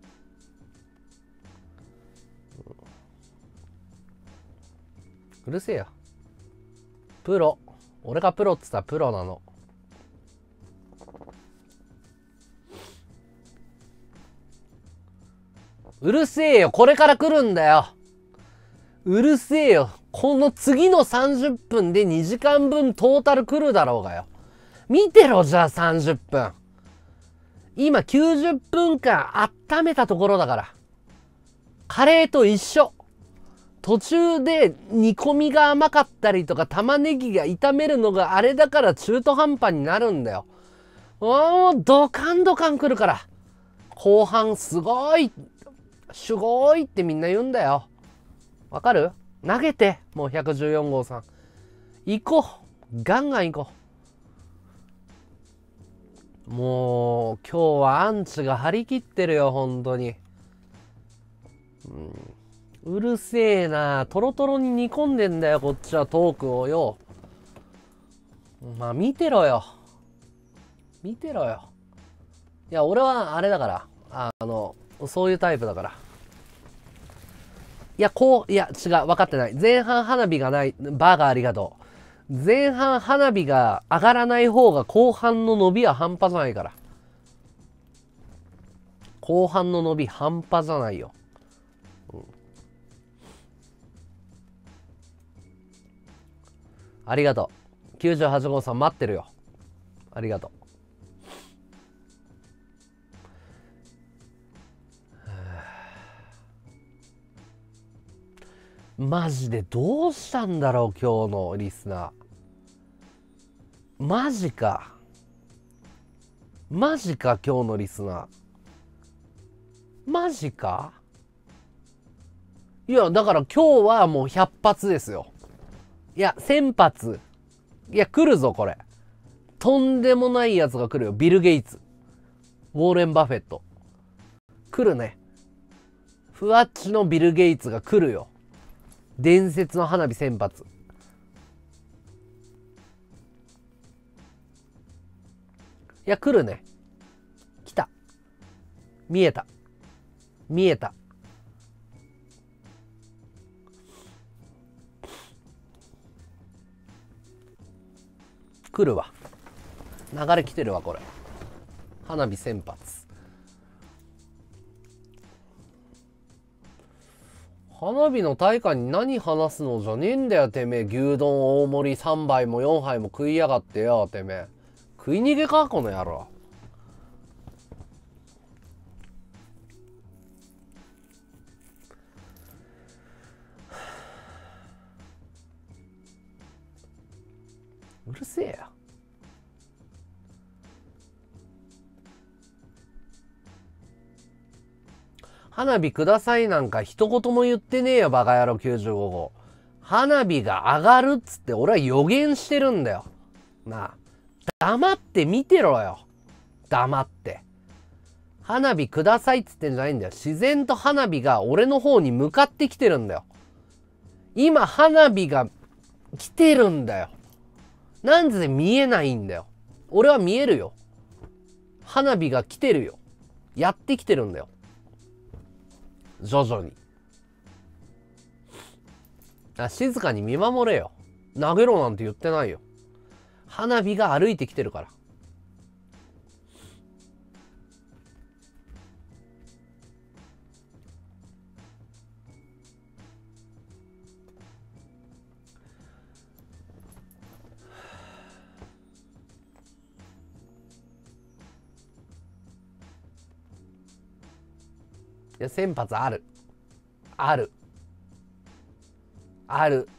うるせえよ。プロ。俺がプロっつったらプロなの。うるせえよ。これから来るんだよ。うるせえよ。この次のさんじゅっぷんでにじかんぶんトータル来るだろうがよ。見てろ、じゃあさんじゅっぷん。今きゅうじゅっぷんかん温めたところだから。カレーと一緒。途中で煮込みが甘かったりとか玉ねぎが炒めるのがあれだから中途半端になるんだよ。おー、ドカンドカン来るから。後半すごい、すごいってみんな言うんだよ。わかる？投げて、もうひゃくじゅうよん号さん。行こう。ガンガン行こう。もう、今日はアンチが張り切ってるよ、本当に。うん、うるせえな。トロトロに煮込んでんだよ、こっちはトークをよ。まあ、見てろよ。見てろよ。いや、俺はあれだから。あの、そういうタイプだから。いや、こう、いや、違う、分かってない。前半花火がない、バーガーありがとう。前半花火が上がらない方が後半の伸びは半端じゃないから。後半の伸び半端じゃないよ。うん、ありがとう。きゅうじゅうはち号さん待ってるよ。ありがとう。マジでどうしたんだろう、今日のリスナー。マジか。マジか、今日のリスナー。マジか。いや、だから今日はもうひゃっ発ですよ。いや、せん発。いや、来るぞ、これ。とんでもないやつが来るよ。ビル・ゲイツ。ウォーレン・バフェット。来るね。ふわっちのビル・ゲイツが来るよ。伝説の花火せん発。いや、来るね。来た。見えた。見えた。来るわ。流れ来てるわ、これ。花火せん発。花火の大会に何話すのじゃねえんだよ、てめえ。牛丼大盛りさんばいもよんはいも食いやがってよ、てめえ。食い逃げか、この野郎。うるせえよ。花火くださいなんか一言も言ってねえよ、バカ野郎きゅうじゅうご号。花火が上がるっつって俺は予言してるんだよ。なあ。黙って見てろよ。黙って。花火くださいっつってんじゃないんだよ。自然と花火が俺の方に向かってきてるんだよ。今花火が来てるんだよ。なんで見えないんだよ。俺は見えるよ。花火が来てるよ。やってきてるんだよ。徐々に。あ、静かに見守れよ。投げろなんて言ってないよ。花火が歩いてきてるから。いや、先発ある。ある。ある。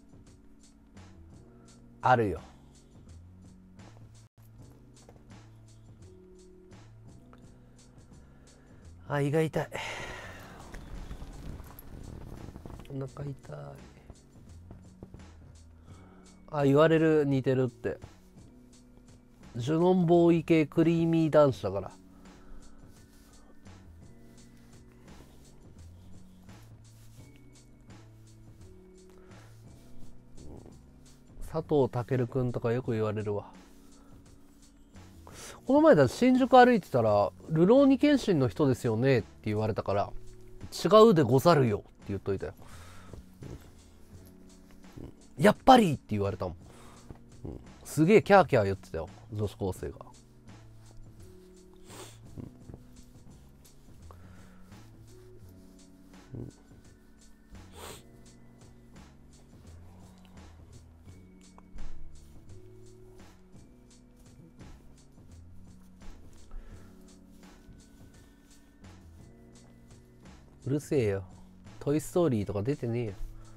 あるよ。あ、胃が痛い。お腹痛い。あ、言われる、似てるって。ジュノンボーイ系クリーミー男子だから。 佐藤健くんとかよく言われるわ。この前だ新宿歩いてたら「ルローニケンシンの人ですよね」って言われたから「違うでござるよ」って言っといたよ。やっぱりって言われたもん。うん、すげえキャーキャー言ってたよ女子高生が。うんうんうるせえよ。トイ・ストーリーとか出てねえよ。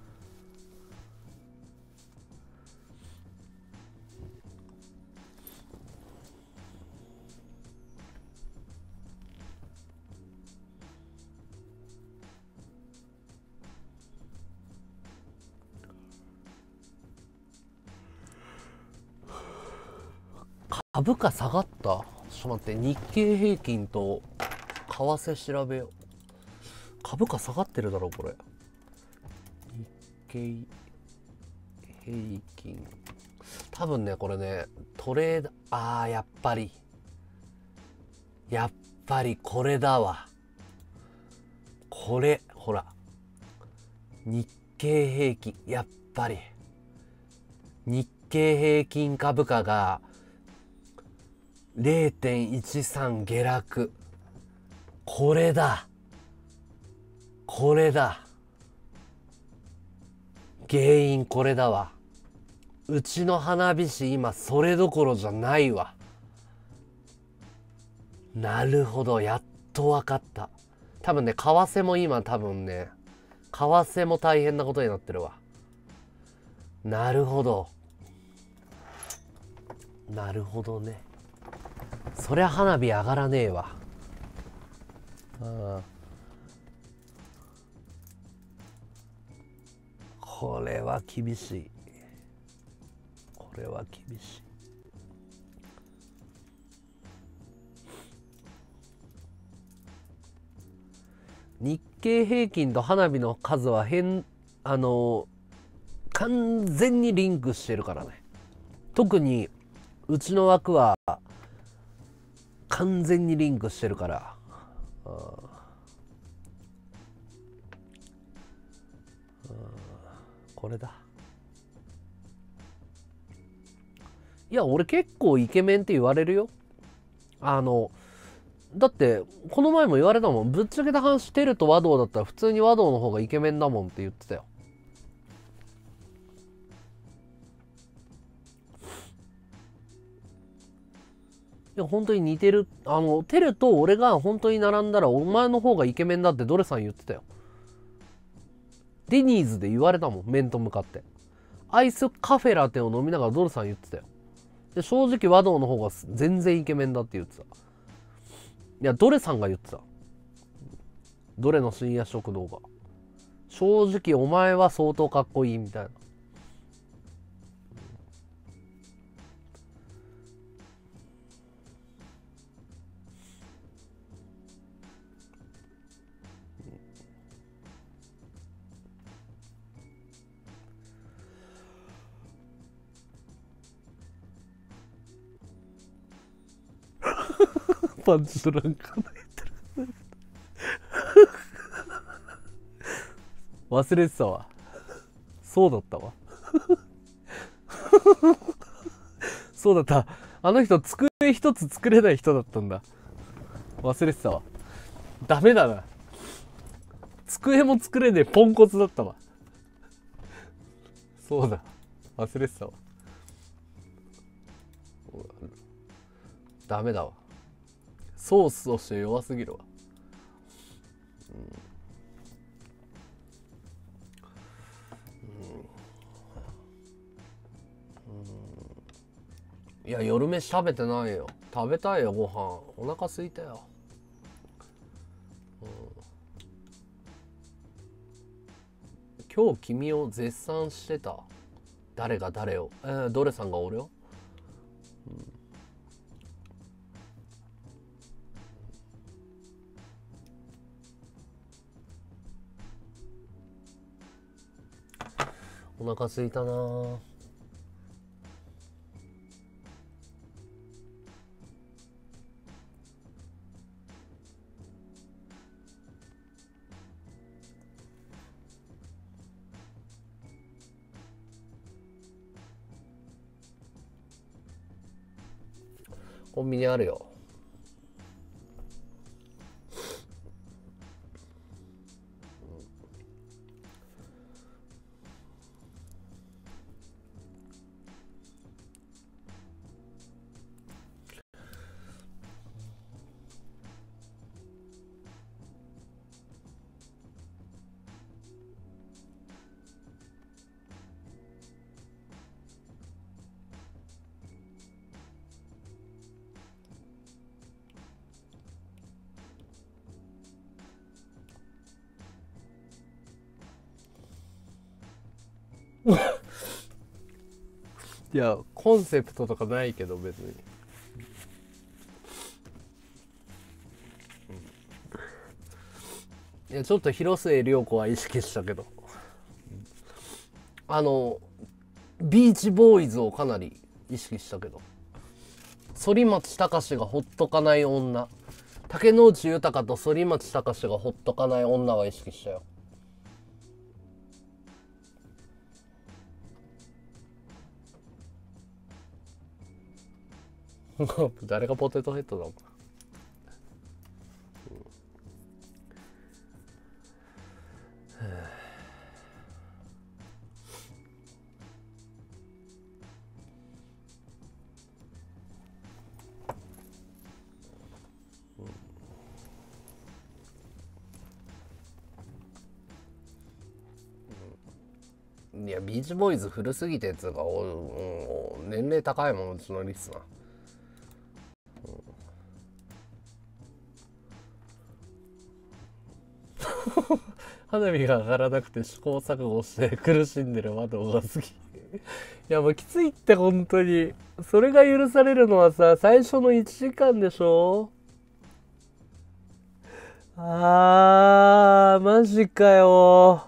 株価下がった？ちょっと待って、日経平均と為替調べよう。株価下がってるだろこれ。日経平均多分ねこれねトレード、あーやっぱりやっぱりこれだわ。これほら日経平均、やっぱり日経平均株価が れいてんいちさん 下落。これだこれだ原因、これだわ。うちの花火師今それどころじゃないわ。なるほど、やっと分かった。多分ね為替も今多分ね為替も大変なことになってるわ。なるほどなるほどね。そりゃ花火上がらねえわ。ああ、これは厳しい。これは厳しい。日経平均と花火の数は変、あの完全にリンクしてるからね。特にうちの枠は完全にリンクしてるから。ああ、これだ。いや俺結構イケメンって言われるよ。あのだってこの前も言われたもん。ぶっちゃけた話、テルと和道だったら普通に和道の方がイケメンだもんって言ってたよ。いや本当に似てる。あのテルと俺が本当に並んだらお前の方がイケメンだってドレさん言ってたよ。デニーズで言われたもん、面と向かって。アイスカフェラテを飲みながらドレさん言ってたよ。で正直和道の方が全然イケメンだって言ってた。いやドレさんが言ってた。ドレの深夜食堂が正直お前は相当かっこいいみたいな。パンチドランカー言ってる忘れてたわ。そうだったわそうだった。あの人机一つ作れない人だったんだ。忘れてたわ。ダメだな。机も作れねえポンコツだったわ。そうだ、忘れてたわ。ダメだわ。ソースとして弱すぎるわ。いや夜飯食べてないよ。食べたいよご飯。お腹空いたよ。今日君を絶賛してた。誰が誰を、えー、ドレさんが俺よ、うん、お腹すいたな。 コンビニあるよ。いやコンセプトとかないけど別に、いやちょっと広末涼子は意識したけど、あのビーチボーイズをかなり意識したけど、反町隆史がほっとかない女、竹野内豊と反町隆史がほっとかない女は意識したよ。誰がポテトヘッドだもん。いやビーチボーイズ古すぎてっつうか、お、うん、年齢高いもんうちのリスナー。花火が上がらなくて試行錯誤して苦しんでる窓が好き。いやもうきついって本当に。それが許されるのはさ、最初のいちじかんでしょ。あーマジかよ。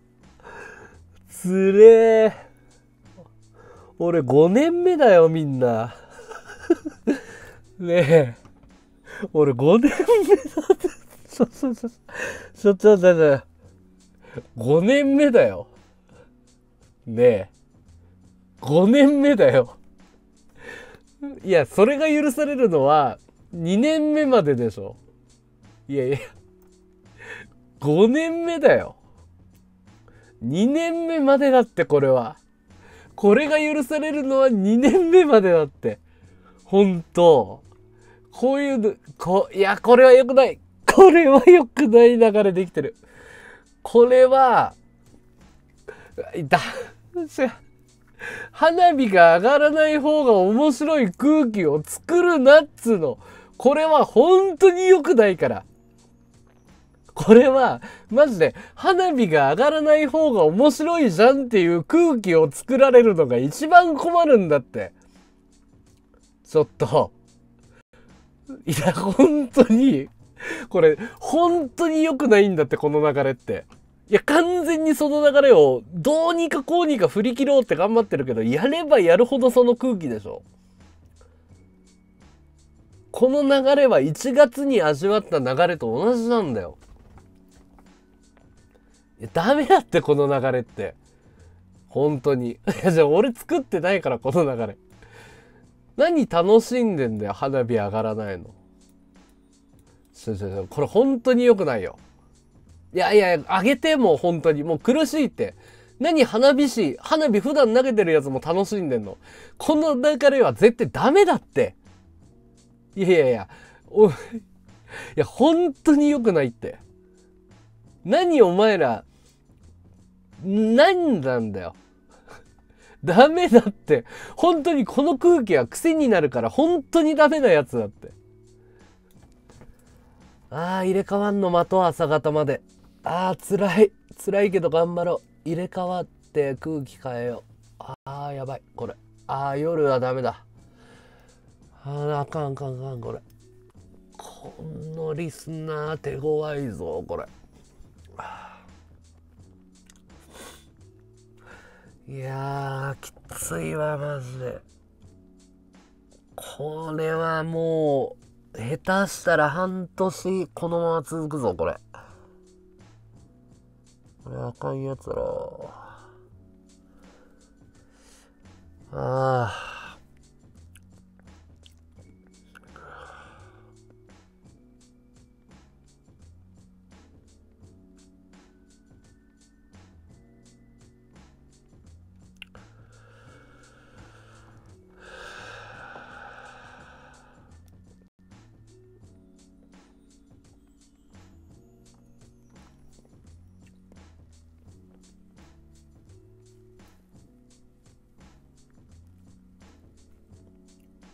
つれー。俺ごねんめだよみんな。ねえ俺ごねんめだって。ちょちょちょちょちょちょちょごねんめだよねえ、ごねんめだよ。いやそれが許されるのはにねんめまででしょ。いやいやごねんめだよ。にねんめまでだって。これはこれが許されるのはにねんめまでだって。ほんとこういうのこいやこれは良くない。これは良くない流れできてる。これはだ花火が上がらない方が面白い空気を作るなっつうの。これは本当に良くないから。これはマジで花火が上がらない方が面白いじゃんっていう空気を作られるのが一番困るんだって。ちょっといや本当にこれ本当に良くないんだって、この流れって。いや完全にその流れをどうにかこうにか振り切ろうって頑張ってるけど、やればやるほどその空気でしょ。この流れはいちがつに味わった流れと同じなんだよ。いやダメだってこの流れって。本当に。いやじゃあ俺作ってないからこの流れ。何楽しんでんだよ花火上がらないの。ちょちょちょこれ本当に良くないよ。いやいや上げても本当にもう苦しいって。何花火師花火普段投げてるやつも楽しんでんの。この流れは絶対ダメだって。いやいやいやおいや本当に良くないって。何お前ら何なんだよ。ダメだって。本当にこの空気は癖になるから本当にダメなやつだって。あー入れ替わんの待とう朝方まで。あー辛い辛いけど頑張ろう。入れ替わって空気変えよう。あーやばいこれ。あー夜はダメだ。あーあかんあかんあかんこれ。このリスナー手強いぞこれ。いやーきついわマジで。これはもう下手したら半年このまま続くぞこれ。これあかんやつら。あ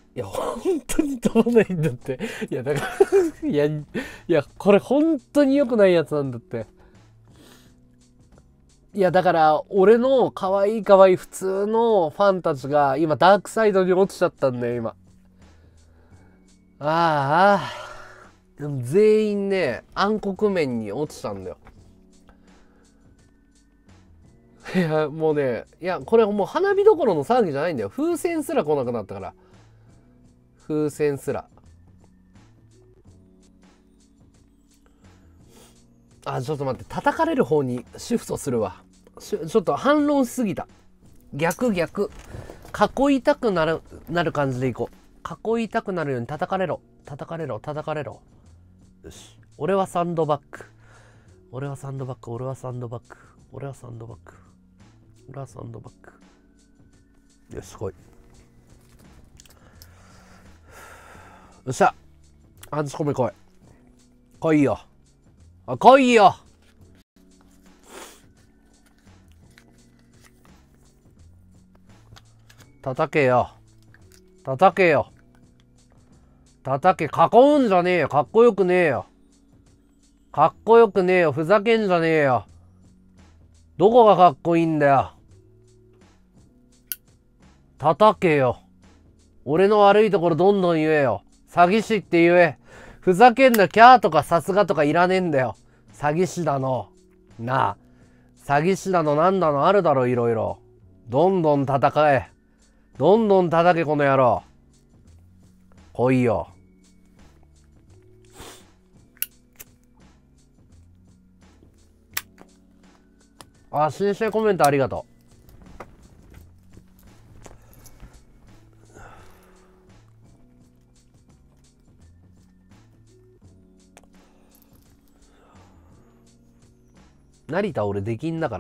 いや本当に飛ばないんだって。いやだからいやいやこれ本当に良くないやつなんだって。いやだから俺の可愛い可愛い普通のファンたちが今ダークサイドに落ちちゃったんだよ今。ああでも全員ね暗黒面に落ちたんだよ。いやもうね、いやこれもう花火どころの騒ぎじゃないんだよ。風船すら来なくなったから。風船すら。あ、ちょっと待って、叩かれる方にシフトするわ。ちょっと反論しすぎた。逆逆。囲いたくなる、なる感じでいこう。囲いたくなるように叩かれろ。叩かれろ、叩かれろ。よし。俺はサンドバッグ。俺はサンドバッグ、俺はサンドバッグ。俺はサンドバッグ。俺はサンドバッグ。よし、来い。よっしゃ。アンチコメ来い。来いよ。あ、来いよ。叩けよ。叩けよ。叩け。囲うんじゃねえよ。かっこよくねえよ。かっこよくねえよ。ふざけんじゃねえよ。どこがかっこいいんだよ。叩けよ。俺の悪いところどんどん言えよ。詐欺師って言え。ふざけんな、キャーとかさすがとかいらねえんだよ。詐欺師だの。なあ。詐欺師だのなんだのあるだろ、いろいろ。どんどん戦え。どんどん叩け、この野郎。来いよ。あ、新鮮コメントありがとう。成田俺できんだから。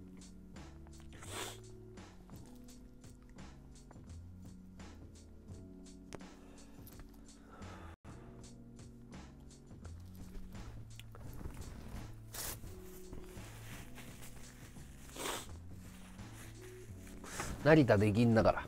成田できんだから。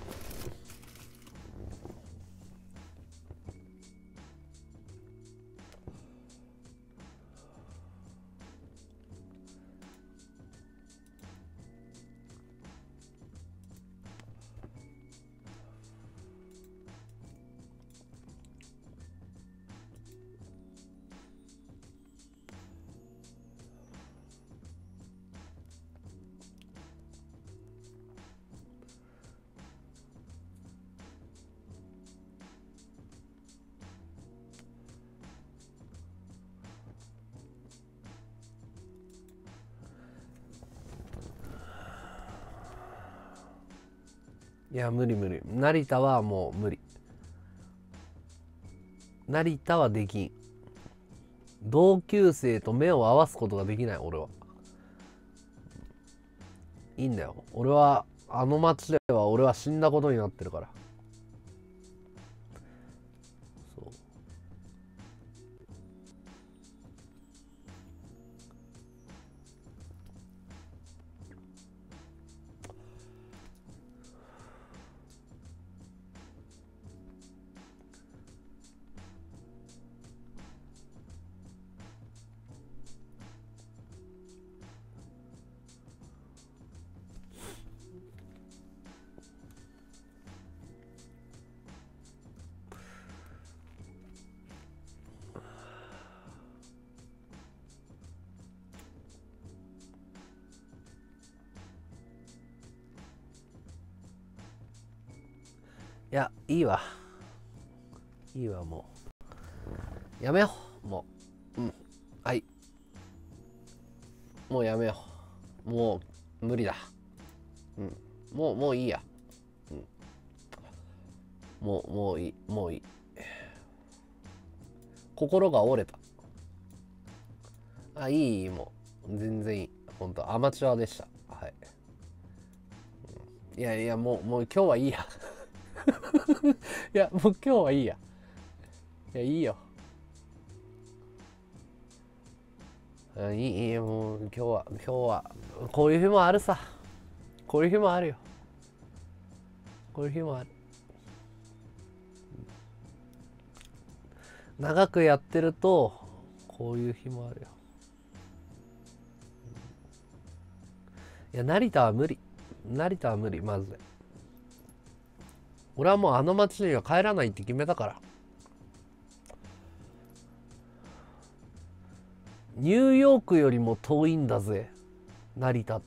いや無理無理。成田はもう無理。成田はできん。同級生と目を合わすことができない俺は。いいんだよ。俺はあの町では俺は死んだことになってるから。そう。いやいいわ。いいわもう。やめよう。もう。うん。はい。もうやめよう。もう無理だ。うん。もうもういいや。うん。もうもういい。もういい。心が折れた。あ、いい、もう。全然いい。ほんと、アマチュアでした。はい。いやいや、もう、もう今日はいいや。いや、もう今日はいいや。いや、いいよ。いい、いい、もう今日は、今日は、こういう日もあるさ。こういう日もあるよ。こういう日もある。 長くやってるとこういう日もあるよ。いや成田は無理、成田は無理マジで。俺はもうあの町には帰らないって決めたから。ニューヨークよりも遠いんだぜ成田って。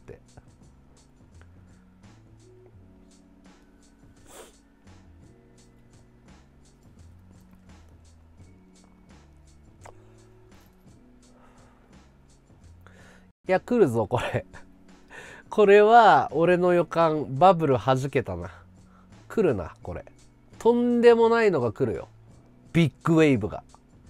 いや来るぞこれこれは俺の予感、バブル弾けたな。来るなこれ。とんでもないのが来るよ、ビッグウェーブが。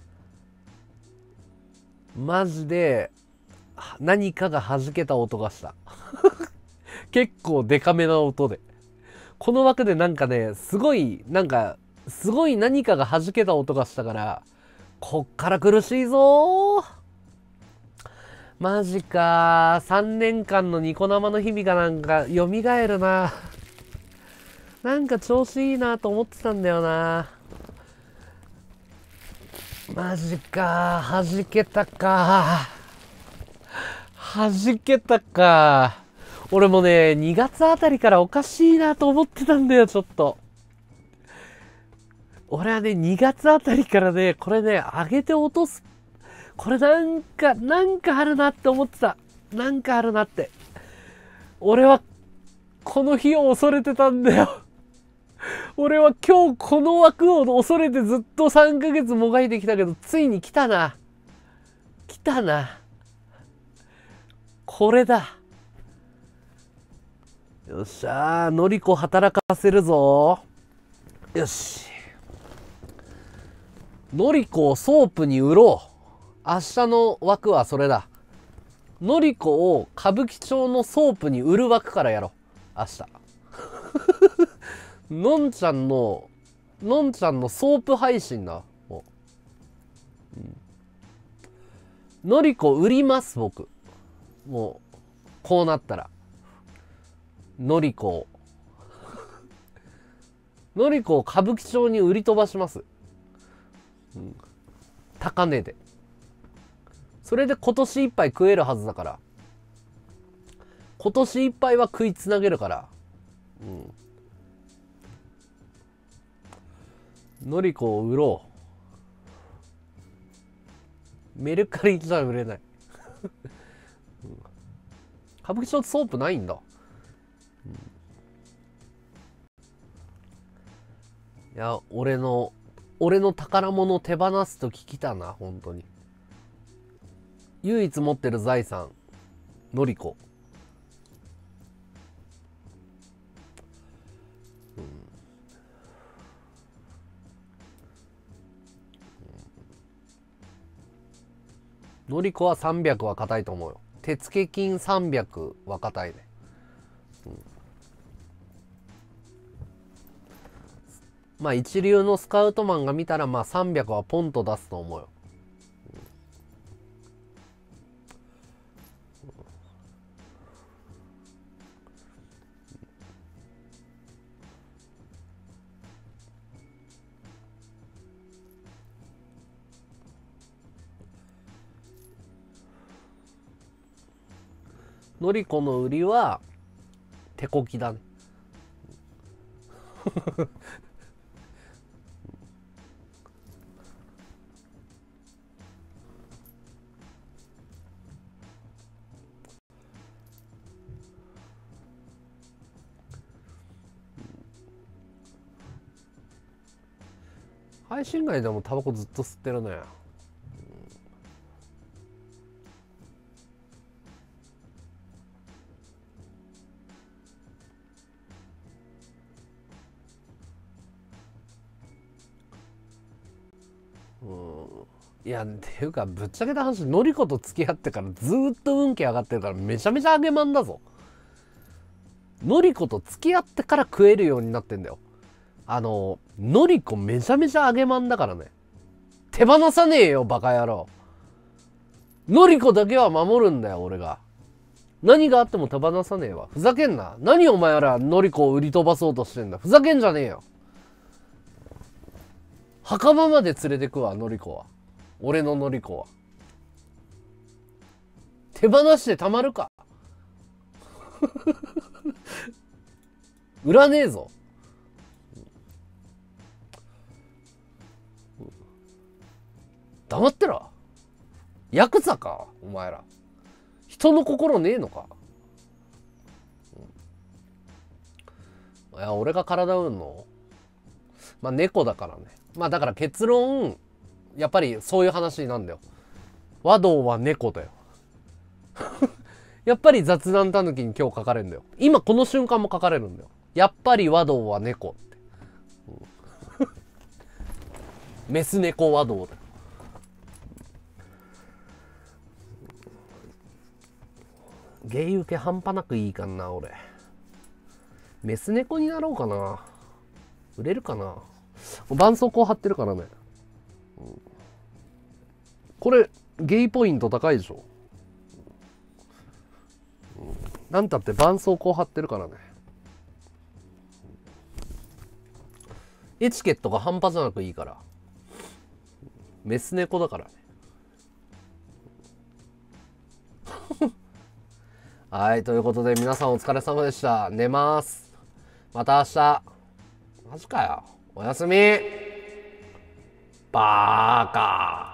マジで何かが弾けた音がした結構デカめな音で、この枠でなんかね、すごいなんかすごい何かが弾けた音がしたから、こっから苦しいぞー。マジかー、さんねんかんのニコ生の日々がなんか蘇るな。なんか調子いいなと思ってたんだよな。マジかー、弾けたかー、弾けたかー。俺もねにがつあたりからおかしいなと思ってたんだよ。ちょっと俺はねにがつあたりからね、これね上げて落とす、これなんかなんかあるなって思ってた。なんかあるなって。俺はこの日を恐れてたんだよ俺は今日この枠を恐れてずっとさんかげつもがいてきたけど、ついに来たな。来たな。これだ。よっしゃー、のりこ働かせるぞ。よし。のりこをソープに売ろう。明日の枠はそれだ。のりこを歌舞伎町のソープに売る枠からやろう。明日。のんちゃんの、のんちゃんのソープ配信だ。もう、うん、のりこ売ります僕。もうこうなったらのりこをのりこを歌舞伎町に売り飛ばします、うん、高値で。それで今年いっぱい食えるはずだから、今年いっぱいは食いつなげるから、うん、のりこを売ろう。メルカリじゃ売れない、うん、歌舞伎町ってソープないんだ、うん、いや俺の俺の宝物を手放すとき来たな。本当に唯一持ってる財産、のりこ。のりこはさんびゃくは硬いと思うよ。手付金さんびゃくは硬いね、うん、まあ一流のスカウトマンが見たらまあさんびゃくはポンと出すと思うよ、のりこの売りは手こきだね配信外でもタバコずっと吸ってるね。うん、いやっていうかぶっちゃけた話、のりこと付き合ってからずーっと運気上がってるからめちゃめちゃ上げまんだぞ。のりこと付き合ってから食えるようになってんだよ。あののりこめちゃめちゃ上げまんだからね。手放さねえよバカ野郎。のりこだけは守るんだよ俺が。何があっても手放さねえわ。ふざけんな。何お前らのりこを売り飛ばそうとしてんだ。ふざけんじゃねえよ。 墓場まで連れてくわ、のりこは。俺ののりこは。手放してたまるか。売らねえぞ。黙ってろ。ヤクザかお前ら。人の心ねえのか。いや、俺が体売んのまあ猫だからね。まあだから結論、やっぱりそういう話なんだよ。和道は猫だよ。やっぱり雑談たぬきに今日書かれるんだよ。今この瞬間も書かれるんだよ。やっぱり和道は猫って。うん、メス猫和道だよ。ゲイ受け半端なくいいかな、俺。メス猫になろうかな。売れるかな。絆創膏貼ってるからね。うん、これ、ゲイポイント高いでしょ。うん、なんたって絆創膏貼ってるからね。エチケットが半端じゃなくいいから。メス猫だからね。はい、ということで皆さんお疲れ様でした。寝ます。また明日。マジかよ。おやすみ。バーカ。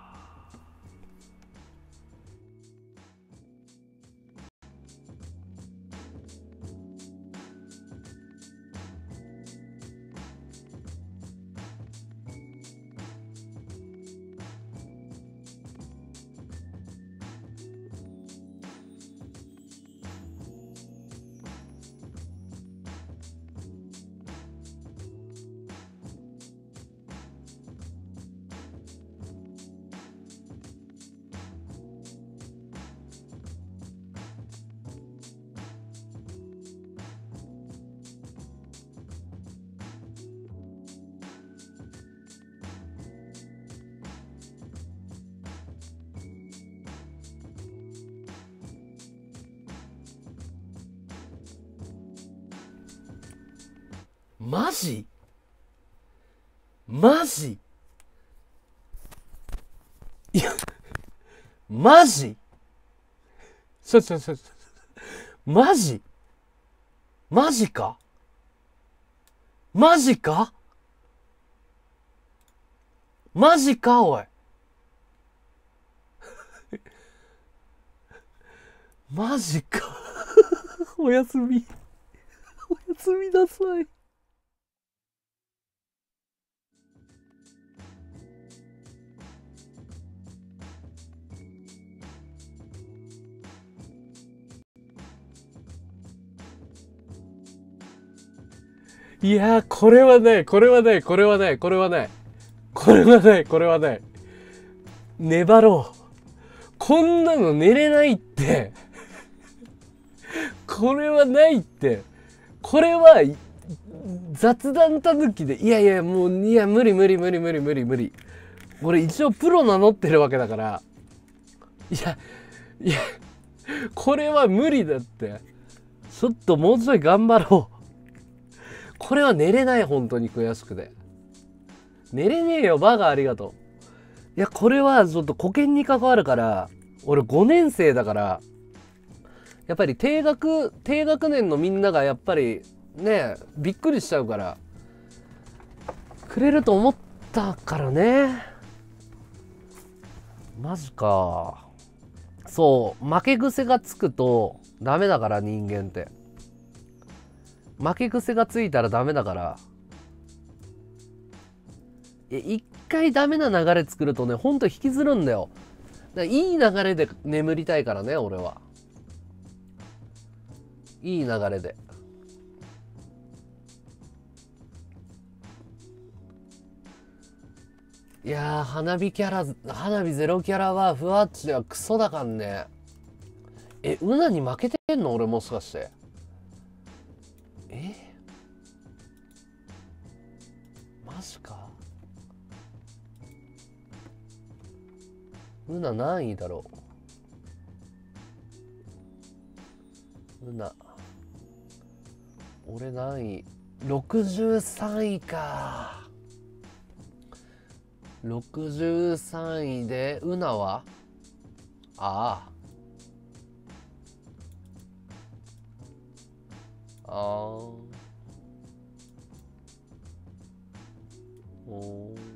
マジマジいや、マジちょちょちょちょ、マジマジかマジかマジかおい。マジか。おやすみ。おやすみなさい。いやー、これはない、これはない、これはない、これはない。これはない、これはない。粘ろう。こんなの寝れないって。これはないって。これは、雑談たぬきで、いやいや、もう、いや、無理無理無理無理無理無理。俺一応プロ名乗ってるわけだから。いや、いや、これは無理だって。ちょっともうちょい頑張ろう。これは寝れない、本当に悔しくて。寝れねえよ、バカありがとう。いや、これはちょっと保険に関わるから、俺ごねん生だから、やっぱり低学、低学年のみんながやっぱりね、びっくりしちゃうから、くれると思ったからね。マジか。そう、負け癖がつくとダメだから、人間って。負け癖がついたらダメだから。一回ダメな流れ作るとね、ほんと引きずるんだよ。だからいい流れで眠りたいからね、俺は。いい流れで。いやー、花火キャラ、花火ゼロキャラはふわっちではクソだかんね。え、ウナに負けてんの俺もしかして。えマジか。ウナ何位だろう。ウナ。俺何位 ?ろくじゅうさん 位か。 ろくじゅうさんいでウナはあああーおー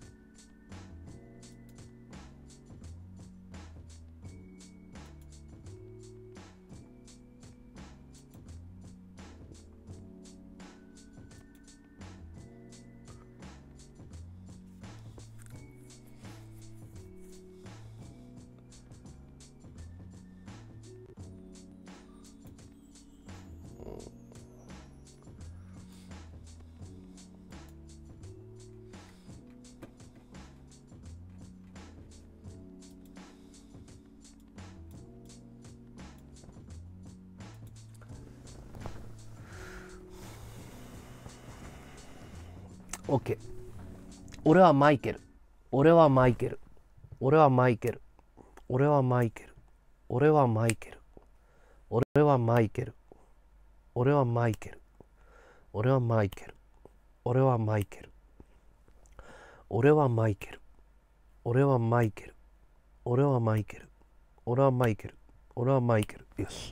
オッケー。俺はマイケル。俺はマイケル。俺はマイケル。俺はマイケル。俺はマイケル。俺はマイケル。俺はマイケル。俺はマイケル。俺はマイケル。俺はマイケル。俺はマイケル。俺はマイケル。俺はマイケル。俺はマイケル。よし。